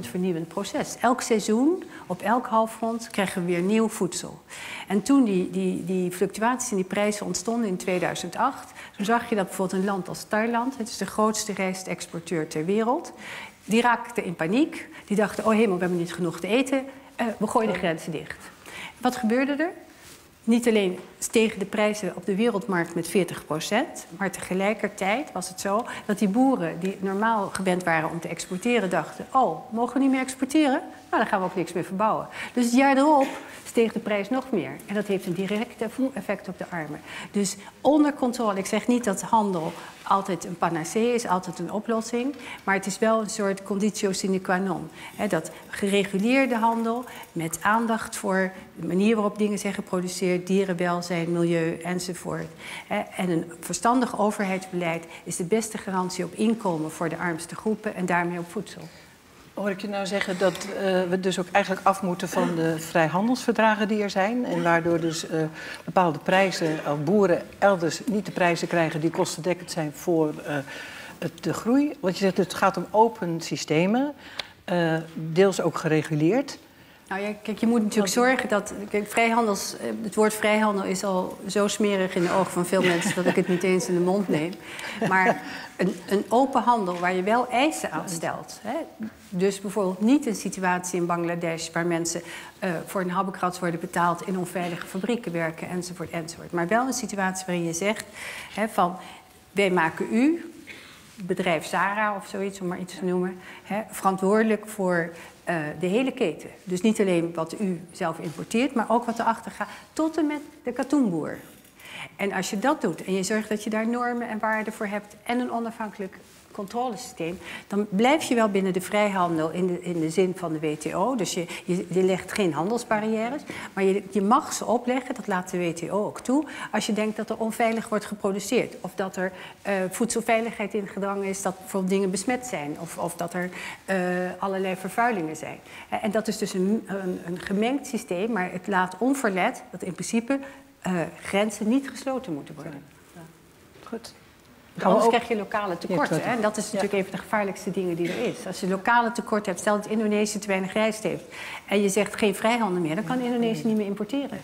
voortdurend vernieuwend proces. Elk seizoen, op elk halfrond, krijgen we weer nieuw voedsel. En toen die fluctuaties in die prijzen ontstonden in 2008... toen zag je dat bijvoorbeeld een land als Thailand... het is de grootste rijstexporteur ter wereld... die raakte in paniek. Die dachten, oh hemel, we hebben niet genoeg te eten. We gooien de grenzen dicht. Wat gebeurde er? Niet alleen stegen de prijzen op de wereldmarkt met 40%... maar tegelijkertijd was het zo dat die boeren die normaal gewend waren om te exporteren... dachten, oh, mogen we niet meer exporteren? Nou, dan gaan we ook niks meer verbouwen. Dus het jaar erop steeg de prijs nog meer. En dat heeft een direct effect op de armen. Dus onder controle. Ik zeg niet dat handel altijd een panacee is, altijd een oplossing. Maar het is wel een soort conditio sine qua non. Dat gereguleerde handel met aandacht voor de manier waarop dingen zijn geproduceerd... dierenwelzijn, milieu enzovoort. En een verstandig overheidsbeleid is de beste garantie op inkomen... voor de armste groepen en daarmee op voedsel.
Hoor ik je nou zeggen dat we dus ook eigenlijk af moeten van de vrijhandelsverdragen die er zijn... en waardoor dus bepaalde prijzen, boeren elders niet de prijzen krijgen... die kostendekkend zijn voor de groei. Want je zegt, het gaat om open systemen, deels ook gereguleerd...
Nou ja, kijk, je moet natuurlijk zorgen dat... Kijk, het woord vrijhandel is al zo smerig in de ogen van veel mensen... dat ik het niet eens in de mond neem. Maar een open handel waar je wel eisen aan stelt. Hè? Dus bijvoorbeeld niet een situatie in Bangladesh... waar mensen voor een habbekrats worden betaald... in onveilige fabrieken werken, enzovoort, enzovoort. Maar wel een situatie waarin je zegt van... wij maken u, bedrijf Zara of zoiets, om maar iets te noemen... verantwoordelijk voor... de hele keten. Dus niet alleen wat u zelf importeert, maar ook wat erachter gaat, tot en met de katoenboer. En als je dat doet en je zorgt dat je daar normen en waarden voor hebt en een onafhankelijk controlesysteem, dan blijf je wel binnen de vrijhandel in de zin van de WTO. Dus je legt geen handelsbarrières, maar je mag ze opleggen, dat laat de WTO ook toe, als je denkt dat er onveilig wordt geproduceerd. Of dat er voedselveiligheid in gedrang is, dat bijvoorbeeld dingen besmet zijn. Of dat er allerlei vervuilingen zijn. En dat is dus een gemengd systeem, maar het laat onverlet dat in principe grenzen niet gesloten moeten worden.
Ja. Goed.
Anders krijg je lokale tekorten. En dat is natuurlijk een van de gevaarlijkste dingen die er is. Als je lokale tekort hebt, stel dat Indonesië te weinig rijst heeft... en je zegt geen vrijhandel meer, dan kan Indonesië niet meer importeren.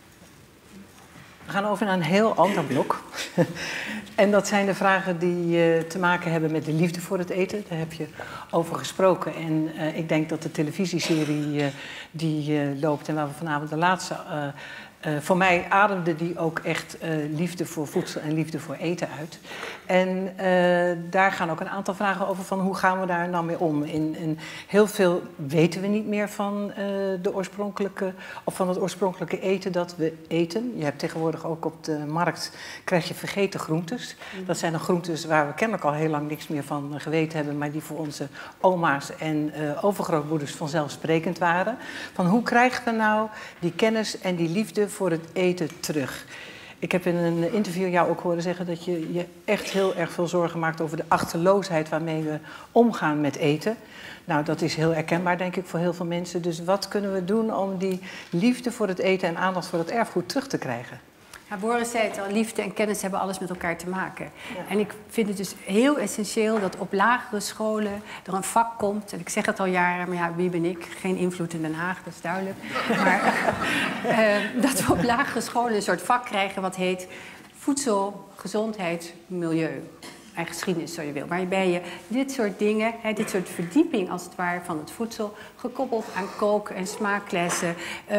We gaan over naar een heel ander blok. En dat zijn de vragen die te maken hebben met de liefde voor het eten. Daar heb je over gesproken. En ik denk dat de televisieserie die loopt... en waar we vanavond de laatste... voor mij ademde die ook echt liefde voor voedsel en liefde voor eten uit. En daar gaan ook een aantal vragen over van hoe gaan we daar nou mee om. In heel veel weten we niet meer van de oorspronkelijke of van het oorspronkelijke eten dat we eten. Je hebt tegenwoordig ook op de markt krijg je vergeten groentes. Dat zijn de groentes waar we kennelijk al heel lang niks meer van geweten hebben, maar die voor onze oma's en overgrootmoeders vanzelfsprekend waren. Van hoe krijgen we nou die kennis en die liefde voor het eten terug? Ik heb in een interview jou ook horen zeggen dat je je echt heel erg veel zorgen maakt over de achterloosheid waarmee we omgaan met eten. Nou, dat is heel herkenbaar, denk ik, voor heel veel mensen. Dus wat kunnen we doen om die liefde voor het eten en aandacht voor het erfgoed terug te krijgen?
Ja, Boris zei het al, liefde en kennis hebben alles met elkaar te maken. Ja. En ik vind het dus heel essentieel dat op lagere scholen er een vak komt. En ik zeg het al jaren, maar ja, wie ben ik? Geen invloed in Den Haag, dat is duidelijk. Maar dat we op lagere scholen een soort vak krijgen wat heet voedsel, gezondheid, milieu. En geschiedenis, zo je wil. Waarbij je dit soort dingen, dit soort verdieping als het ware van het voedsel, gekoppeld aan kook- en smaaklessen,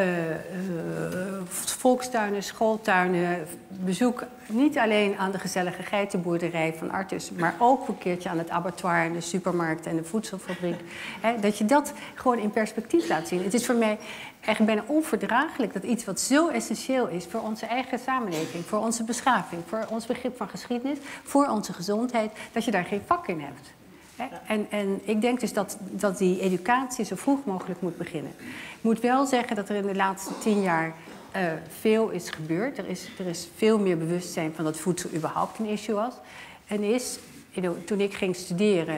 volkstuinen, schooltuinen, bezoek niet alleen aan de gezellige geitenboerderij van Artus, maar ook een keertje aan het abattoir en de supermarkt en de voedselfabriek. Dat je dat gewoon in perspectief laat zien. Het is voor mij echt bijna onverdraaglijk dat iets wat zo essentieel is voor onze eigen samenleving, voor onze beschaving, voor ons begrip van geschiedenis, voor onze gezondheid, dat je daar geen vak in hebt. En ik denk dus dat die educatie zo vroeg mogelijk moet beginnen. Ik moet wel zeggen dat er in de laatste 10 jaar veel is gebeurd. Er is veel meer bewustzijn van dat voedsel überhaupt een issue was. En toen ik ging studeren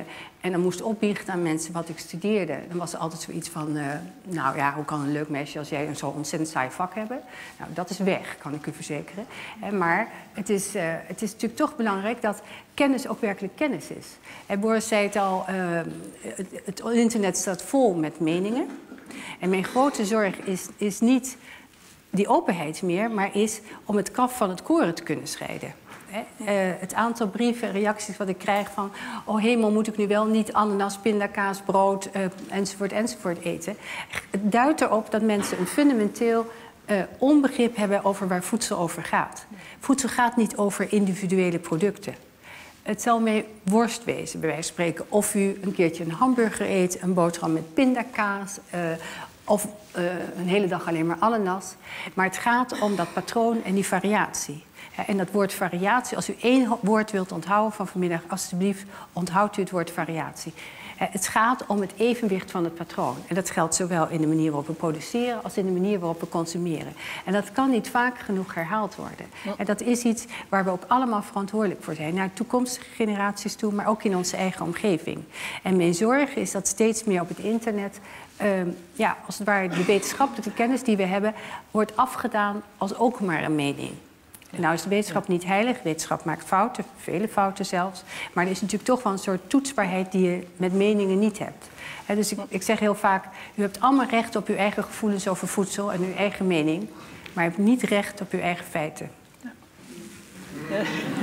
en dan moest opbiechten aan mensen wat ik studeerde, dan was er altijd zoiets van, nou ja, hoe kan een leuk meisje als jij een zo ontzettend saai vak hebben? Nou, dat is weg, kan ik u verzekeren. Maar het is natuurlijk toch belangrijk dat kennis ook werkelijk kennis is. En Boris zei het al, het internet staat vol met meningen. En mijn grote zorg is niet die openheid meer, maar is om het kaf van het koren te kunnen scheiden. Het aantal brieven en reacties wat ik krijg van, oh hemel, moet ik nu wel niet ananas, pindakaas, brood enzovoort eten. Het duidt erop dat mensen een fundamenteel onbegrip hebben over waar voedsel over gaat. Voedsel gaat niet over individuele producten. Het zal mee worst wezen, bij wijze van spreken. Of u een keertje een hamburger eet, een boterham met pindakaas, of een hele dag alleen maar ananas. Maar het gaat om dat patroon en die variatie. En dat woord variatie, als u één woord wilt onthouden van vanmiddag, alstublieft, onthoudt u het woord variatie. Het gaat om het evenwicht van het patroon. En dat geldt zowel in de manier waarop we produceren als in de manier waarop we consumeren. En dat kan niet vaak genoeg herhaald worden. En dat is iets waar we ook allemaal verantwoordelijk voor zijn. Naar toekomstige generaties toe, maar ook in onze eigen omgeving. En mijn zorg is dat steeds meer op het internet, als het ware de wetenschappelijke kennis die we hebben, wordt afgedaan als ook maar een mening. Nou is de wetenschap niet heilig. Wetenschap maakt fouten, vele fouten zelfs. Maar er is natuurlijk toch wel een soort toetsbaarheid die je met meningen niet hebt. Dus ik zeg heel vaak, u hebt allemaal recht op uw eigen gevoelens over voedsel en uw eigen mening. Maar u hebt niet recht op uw eigen feiten. Ja.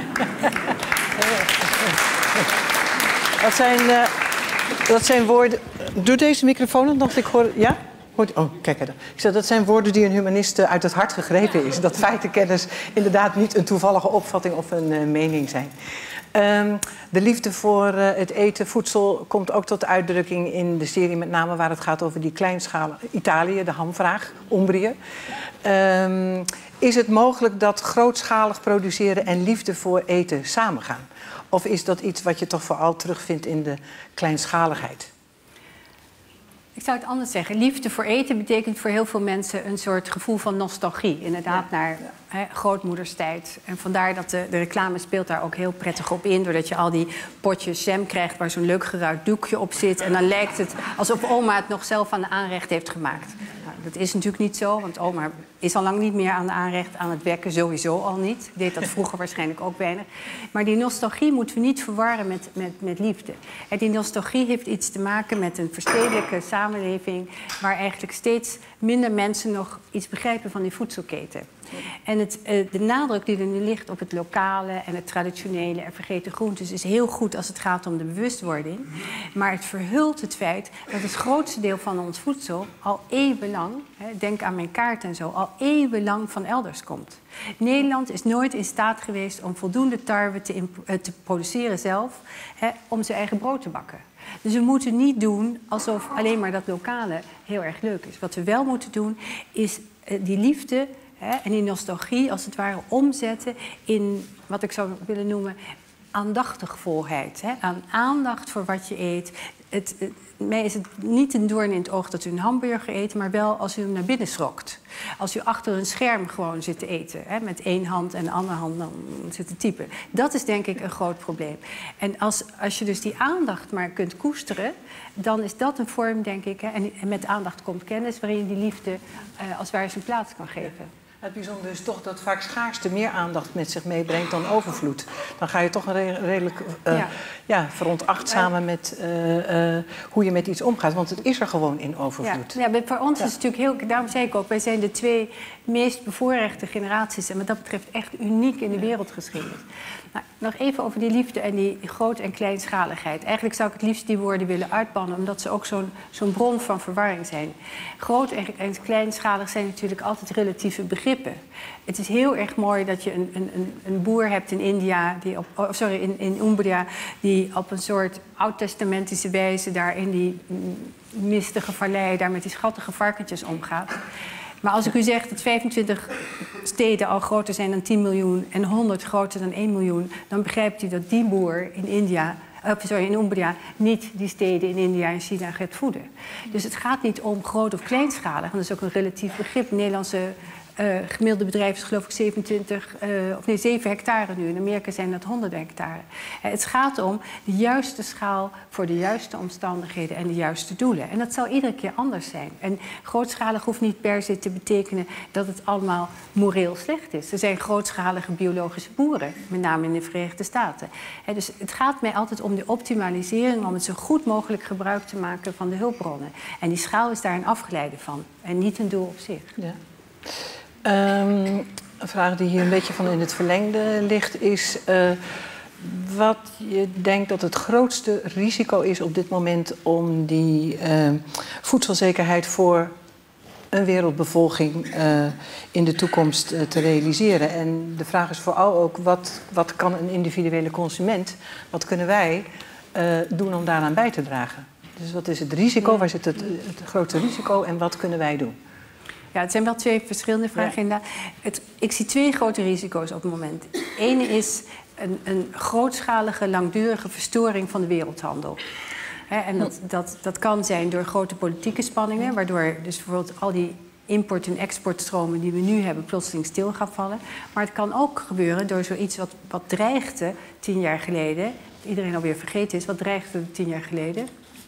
Dat zijn woorden. Doe deze microfoon nog, ik hoor. Ja? Oh, kijk. Ik zeg, dat zijn woorden die een humanist uit het hart gegrepen is. Dat feitenkennis inderdaad niet een toevallige opvatting of een mening zijn. De liefde voor het eten, voedsel, komt ook tot uitdrukking in de serie, met name waar het gaat over die kleinschalige Italië, de hamvraag, Umbrië. Is het mogelijk dat grootschalig produceren en liefde voor eten samengaan? Of is dat iets wat je toch vooral terugvindt in de kleinschaligheid?
Ik zou het anders zeggen. Liefde voor eten betekent voor heel veel mensen een soort gevoel van nostalgie. Inderdaad, naar grootmoederstijd. En vandaar dat de reclame speelt daar ook heel prettig op in. Doordat je al die potjes jam krijgt waar zo'n leuk geruit doekje op zit. En dan lijkt het alsof oma het nog zelf aan de aanrecht heeft gemaakt. Nou, dat is natuurlijk niet zo, want oma is al lang niet meer aan de aanrecht, aan het wekken sowieso al niet. Deed dat vroeger waarschijnlijk ook weinig. Maar die nostalgie moeten we niet verwarren met liefde. En die nostalgie heeft iets te maken met een verstedelijke samenleving waar eigenlijk steeds minder mensen nog iets begrijpen van die voedselketen. En de nadruk die er nu ligt op het lokale en het traditionele en vergeten groentes is heel goed als het gaat om de bewustwording. Maar het verhult het feit dat het grootste deel van ons voedsel al eeuwenlang, denk aan mijn kaart en zo, al eeuwenlang van elders komt. Nederland is nooit in staat geweest om voldoende tarwe te produceren zelf, om zijn eigen brood te bakken. Dus we moeten niet doen alsof alleen maar dat lokale heel erg leuk is. Wat we wel moeten doen is die liefde en die nostalgie als het ware omzetten in wat ik zou willen noemen aandachtig volheid. Aan aandacht voor wat je eet. Mij is het niet een doorn in het oog dat u een hamburger eet, maar wel als u hem naar binnen schrokt. Als u achter een scherm gewoon zit te eten, met één hand en de andere hand dan zit te typen. Dat is denk ik een groot probleem. En als je dus die aandacht maar kunt koesteren, dan is dat een vorm, denk ik, en met aandacht komt kennis, waarin je die liefde als het ware zijn plaats kan geven.
Het bijzondere is toch dat vaak schaarste meer aandacht met zich meebrengt dan overvloed. Dan ga je toch redelijk veronachtzamen met hoe je met iets omgaat. Want het is er gewoon in overvloed.
Ja, voor ons is het natuurlijk heel... Daarom zei ik ook, wij zijn de twee meest bevoorrechte generaties. En wat dat betreft echt uniek in de wereldgeschiedenis. Nou, nog even over die liefde en die groot- en kleinschaligheid. Eigenlijk zou ik het liefst die woorden willen uitbannen, omdat ze ook zo'n bron van verwarring zijn. Groot en kleinschalig zijn natuurlijk altijd relatieve begrippen. Het is heel erg mooi dat je een boer hebt in India, in Umbria, die op een soort oud-testamentische wijze daar in die mistige vallei daar met die schattige varkentjes omgaat. Maar als ik u zeg dat 25 steden al groter zijn dan 10 miljoen... en 100 groter dan 1 miljoen... dan begrijpt u dat die boer in Umbria niet die steden in India en China gaat voeden. Dus het gaat niet om groot of kleinschalig. En dat is ook een relatief begrip. Nederlandse Gemiddelde bedrijf is geloof ik 7 hectare nu. In Amerika zijn dat 100 hectare. Het gaat om de juiste schaal voor de juiste omstandigheden en de juiste doelen. En dat zal iedere keer anders zijn. En grootschalig hoeft niet per se te betekenen dat het allemaal moreel slecht is. Er zijn grootschalige biologische boeren, met name in de Verenigde Staten. Dus het gaat mij altijd om de optimalisering, om het zo goed mogelijk gebruik te maken van de hulpbronnen. En die schaal is daar een afgeleide van en niet een doel op zich.
Ja. Een vraag die hier een beetje van in het verlengde ligt is wat je denkt dat het grootste risico is op dit moment om die voedselzekerheid voor een wereldbevolking in de toekomst te realiseren. En de vraag is vooral ook wat kan een individuele consument, wat kunnen wij doen om daaraan bij te dragen? Dus wat is het risico, waar zit het grootste risico en wat kunnen wij doen?
Ja, het zijn wel 2 verschillende vragen inderdaad. Ik zie 2 grote risico's op het moment. Eén is een grootschalige, langdurige verstoring van de wereldhandel. En dat kan zijn door grote politieke spanningen, waardoor dus bijvoorbeeld al die import- en exportstromen die we nu hebben plotseling stil gaan vallen. Maar het kan ook gebeuren door zoiets wat dreigde 10 jaar geleden. Iedereen alweer vergeten is, wat dreigde 10 jaar geleden?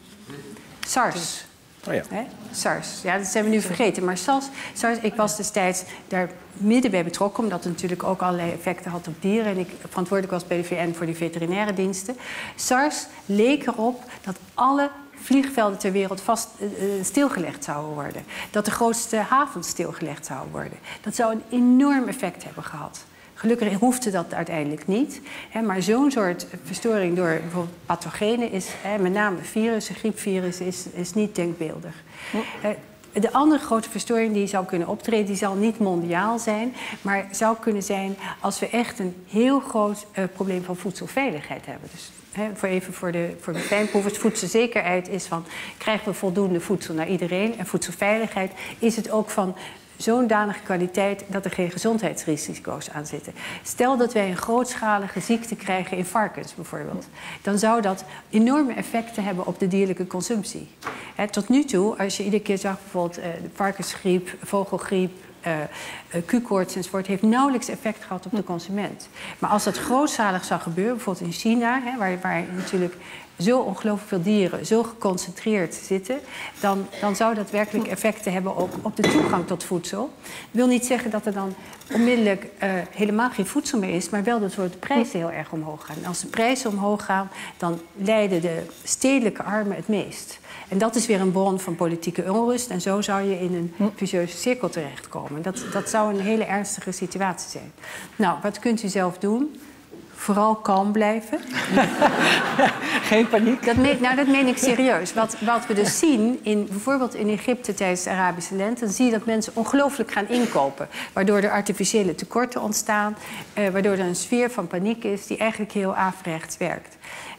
SARS.
Oh ja.
SARS, ja, dat zijn we nu vergeten. Maar SARS, ik was destijds daar midden bij betrokken, omdat het natuurlijk ook allerlei effecten had op dieren. En ik verantwoordelijk was bij de VN voor die veterinaire diensten. SARS leek erop dat alle vliegvelden ter wereld stilgelegd zouden worden. Dat de grootste havens stilgelegd zouden worden. Dat zou een enorm effect hebben gehad. Gelukkig hoefde dat uiteindelijk niet. Maar zo'n soort verstoring door bijvoorbeeld pathogenen is, met name virussen, griepvirussen, is niet denkbeeldig. De andere grote verstoring die zou kunnen optreden, die zal niet mondiaal zijn, maar zou kunnen zijn als we echt een heel groot probleem van voedselveiligheid hebben. Dus voor de fijnproevers, voedselzekerheid is van, krijgen we voldoende voedsel naar iedereen? En voedselveiligheid is het ook van zo'n danige kwaliteit dat er geen gezondheidsrisico's aan zitten. Stel dat wij een grootschalige ziekte krijgen in varkens bijvoorbeeld, dan zou dat enorme effecten hebben op de dierlijke consumptie. Tot nu toe, als je iedere keer zag bijvoorbeeld varkensgriep, vogelgriep, Q-koorts enzovoort, heeft nauwelijks effect gehad op de consument. Maar als dat grootschalig zou gebeuren, bijvoorbeeld in China, waar natuurlijk zo ongelooflijk veel dieren zo geconcentreerd zitten, dan zou dat werkelijk effecten hebben op de toegang tot voedsel. Dat wil niet zeggen dat er dan onmiddellijk helemaal geen voedsel meer is, maar wel dat de prijzen heel erg omhoog gaan. En als de prijzen omhoog gaan, dan lijden de stedelijke armen het meest. En dat is weer een bron van politieke onrust. En zo zou je in een vicieuze cirkel terechtkomen. Dat zou een hele ernstige situatie zijn. Nou, wat kunt u zelf doen? Vooral kalm blijven.
Geen paniek.
Dat meen ik serieus. Wat we dus zien, bijvoorbeeld in Egypte tijdens de Arabische lente, dan zie je dat mensen ongelooflijk gaan inkopen. Waardoor er artificiële tekorten ontstaan. Waardoor er een sfeer van paniek is die eigenlijk heel averechts werkt.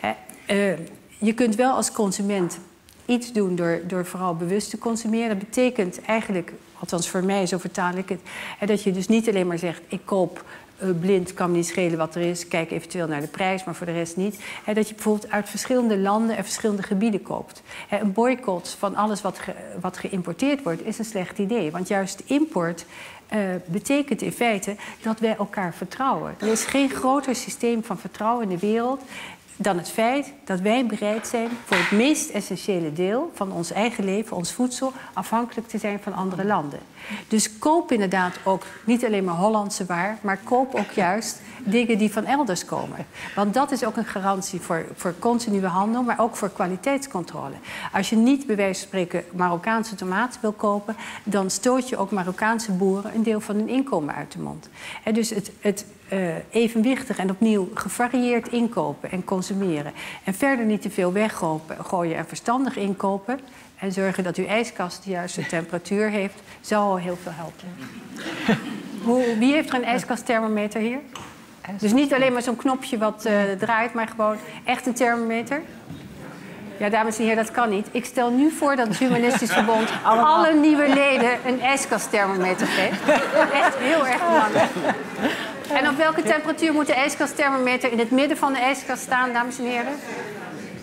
Je kunt wel als consument iets doen door vooral bewust te consumeren. Dat betekent eigenlijk, althans voor mij, zo vertaal ik het, dat je dus niet alleen maar zegt, ik koop blind, kan me niet schelen wat er is, kijk eventueel naar de prijs, maar voor de rest niet. Dat je bijvoorbeeld uit verschillende landen en verschillende gebieden koopt. Een boycott van alles wat geïmporteerd wordt is een slecht idee, want juist import betekent in feite dat wij elkaar vertrouwen. Er is geen groter systeem van vertrouwen in de wereld dan het feit dat wij bereid zijn voor het meest essentiële deel van ons eigen leven, ons voedsel, afhankelijk te zijn van andere landen. Dus koop inderdaad ook niet alleen maar Hollandse waar, maar koop ook juist dingen die van elders komen. Want dat is ook een garantie voor continue handel, maar ook voor kwaliteitscontrole. Als je niet bij wijze van spreken Marokkaanse tomaten wil kopen, dan stoot je ook Marokkaanse boeren een deel van hun inkomen uit de mond. Dus het evenwichtig en opnieuw gevarieerd inkopen en consumeren. En verder niet te veel weggooien en verstandig inkopen. En zorgen dat uw ijskast de juiste temperatuur heeft, zou al heel veel helpen. Wie heeft er een ijskastthermometer hier? Dus niet alleen maar zo'n knopje wat draait, maar gewoon echt een thermometer. Ja, dames en heren, dat kan niet. Ik stel nu voor dat het Humanistisch Verbond alle nieuwe leden een ijskastthermometer geeft. Echt heel erg belangrijk. En op welke temperatuur moet de ijskastthermometer in het midden van de ijskast staan, dames en heren?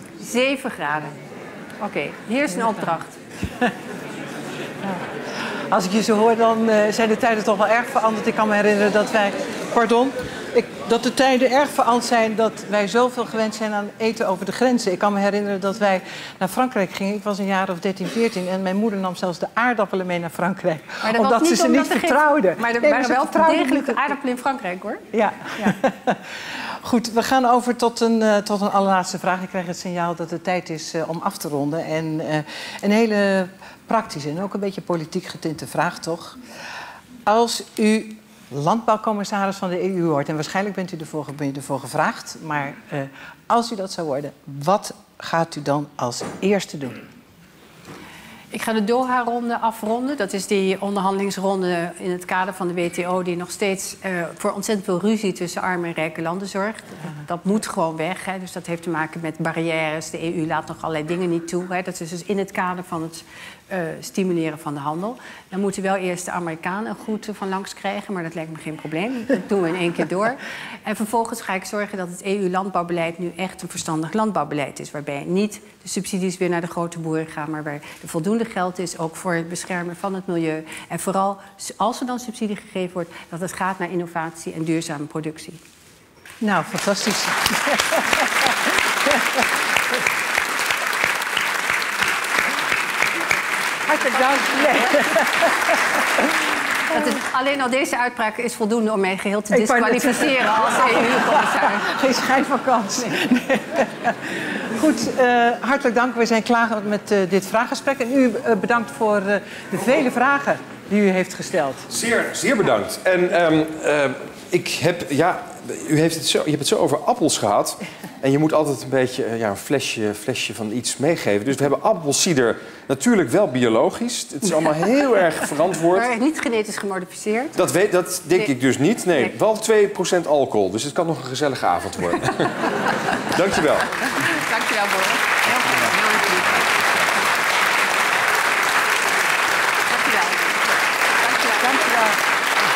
7 graden. Oké, hier is een opdracht.
Als ik je zo hoor, dan zijn de tijden toch wel erg veranderd. Ik kan me herinneren dat wij... Pardon? Dat de tijden erg veranderd zijn dat wij zoveel gewend zijn aan eten over de grenzen. Ik kan me herinneren dat wij naar Frankrijk gingen. Ik was een jaar of 13, 14 en mijn moeder nam zelfs de aardappelen mee naar Frankrijk.
Omdat
ze niet vertrouwden.
Maar er waren wel degelijke aardappelen in Frankrijk, hoor.
Ja. Goed, we gaan over tot een allerlaatste vraag. Ik krijg het signaal dat het tijd is om af te ronden. En een hele praktische en ook een beetje politiek getinte vraag, toch? Als u landbouwcommissaris van de EU wordt, en waarschijnlijk bent u ervoor gevraagd, maar als u dat zou worden, wat gaat u dan als eerste doen?
Ik ga de Doha-ronde afronden. Dat is die onderhandelingsronde in het kader van de WTO... die nog steeds voor ontzettend veel ruzie tussen arme en rijke landen zorgt. Dat moet gewoon weg. Hè. Dus dat heeft te maken met barrières. De EU laat nog allerlei dingen niet toe. Hè. Dat is dus in het kader van het stimuleren van de handel. Dan moeten wel eerst de Amerikanen een goed van langs krijgen... maar dat lijkt me geen probleem. Dat doen we in 1 keer door. En vervolgens ga ik zorgen dat het EU-landbouwbeleid... nu echt een verstandig landbouwbeleid is... waarbij niet de subsidies weer naar de grote boeren gaan... maar waar er voldoende geld is, ook voor het beschermen van het milieu. En vooral, als er dan subsidie gegeven wordt... dat het gaat naar innovatie en duurzame productie.
Nou, fantastisch. Hartelijk dank.
Alleen al deze uitspraak is voldoende om mij geheel te disqualificeren als EU-commissaris.
Geen schijn van kans. Nee. Goed, hartelijk dank. We zijn klaar met dit vraaggesprek. En u bedankt voor de vele vragen die u heeft gesteld.
Zeer bedankt. En ik heb... Ja, je hebt het zo over appels gehad. En je moet altijd een beetje een flesje van iets meegeven. Dus we hebben appelsieder natuurlijk wel biologisch. Het is allemaal heel erg verantwoord.
Maar niet genetisch gemodificeerd.
Dat denk ik dus niet. Nee, wel 2% alcohol. Dus het kan nog een gezellige avond worden. Dankjewel.
Dankjewel, Boris. Heel goed. Dankjewel. Dankjewel.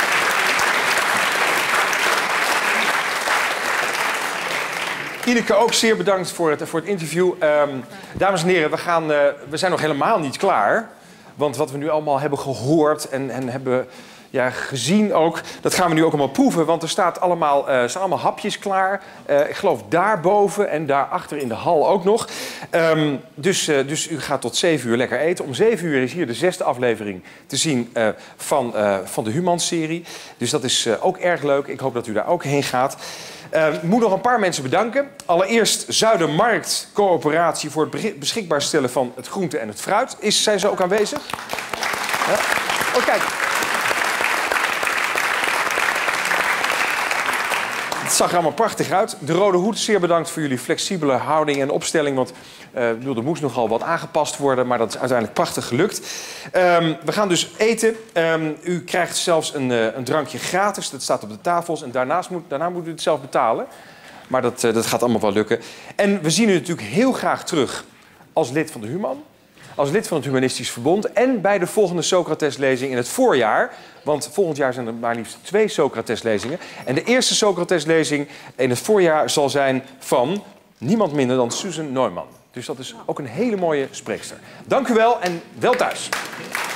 Ineke, ook zeer bedankt voor het interview. Dames en heren, we zijn nog helemaal niet klaar. Want wat we nu allemaal hebben gehoord en hebben gezien ook... dat gaan we nu ook allemaal proeven. Want er staan allemaal hapjes klaar. Ik geloof daarboven en daarachter in de hal ook nog. Dus u gaat tot 7 uur lekker eten. Om 7 uur is hier de 6e aflevering te zien van de Human-serie. Dus dat is ook erg leuk. Ik hoop dat u daar ook heen gaat. Ik moet nog een paar mensen bedanken. Allereerst Zuidermarkt Coöperatie voor het beschikbaar stellen van het groente en het fruit. Zijn ze ook aanwezig? Ja. Oh, kijk. Het zag er allemaal prachtig uit. De Rode Hoed, zeer bedankt voor jullie flexibele houding en opstelling. Want er moest nogal wat aangepast worden, maar dat is uiteindelijk prachtig gelukt. We gaan dus eten. U krijgt zelfs een drankje gratis. Dat staat op de tafels. En daarna moet u het zelf betalen. Maar dat gaat allemaal wel lukken. En we zien u natuurlijk heel graag terug als lid van de Human. Als lid van het Humanistisch Verbond. En bij de volgende Socrates-lezing in het voorjaar. Want volgend jaar zijn er maar liefst 2 Socrates-lezingen. En de eerste Socrates-lezing in het voorjaar zal zijn van niemand minder dan Susan Neumann. Dus dat is ook een hele mooie spreekster. Dank u wel en wel thuis.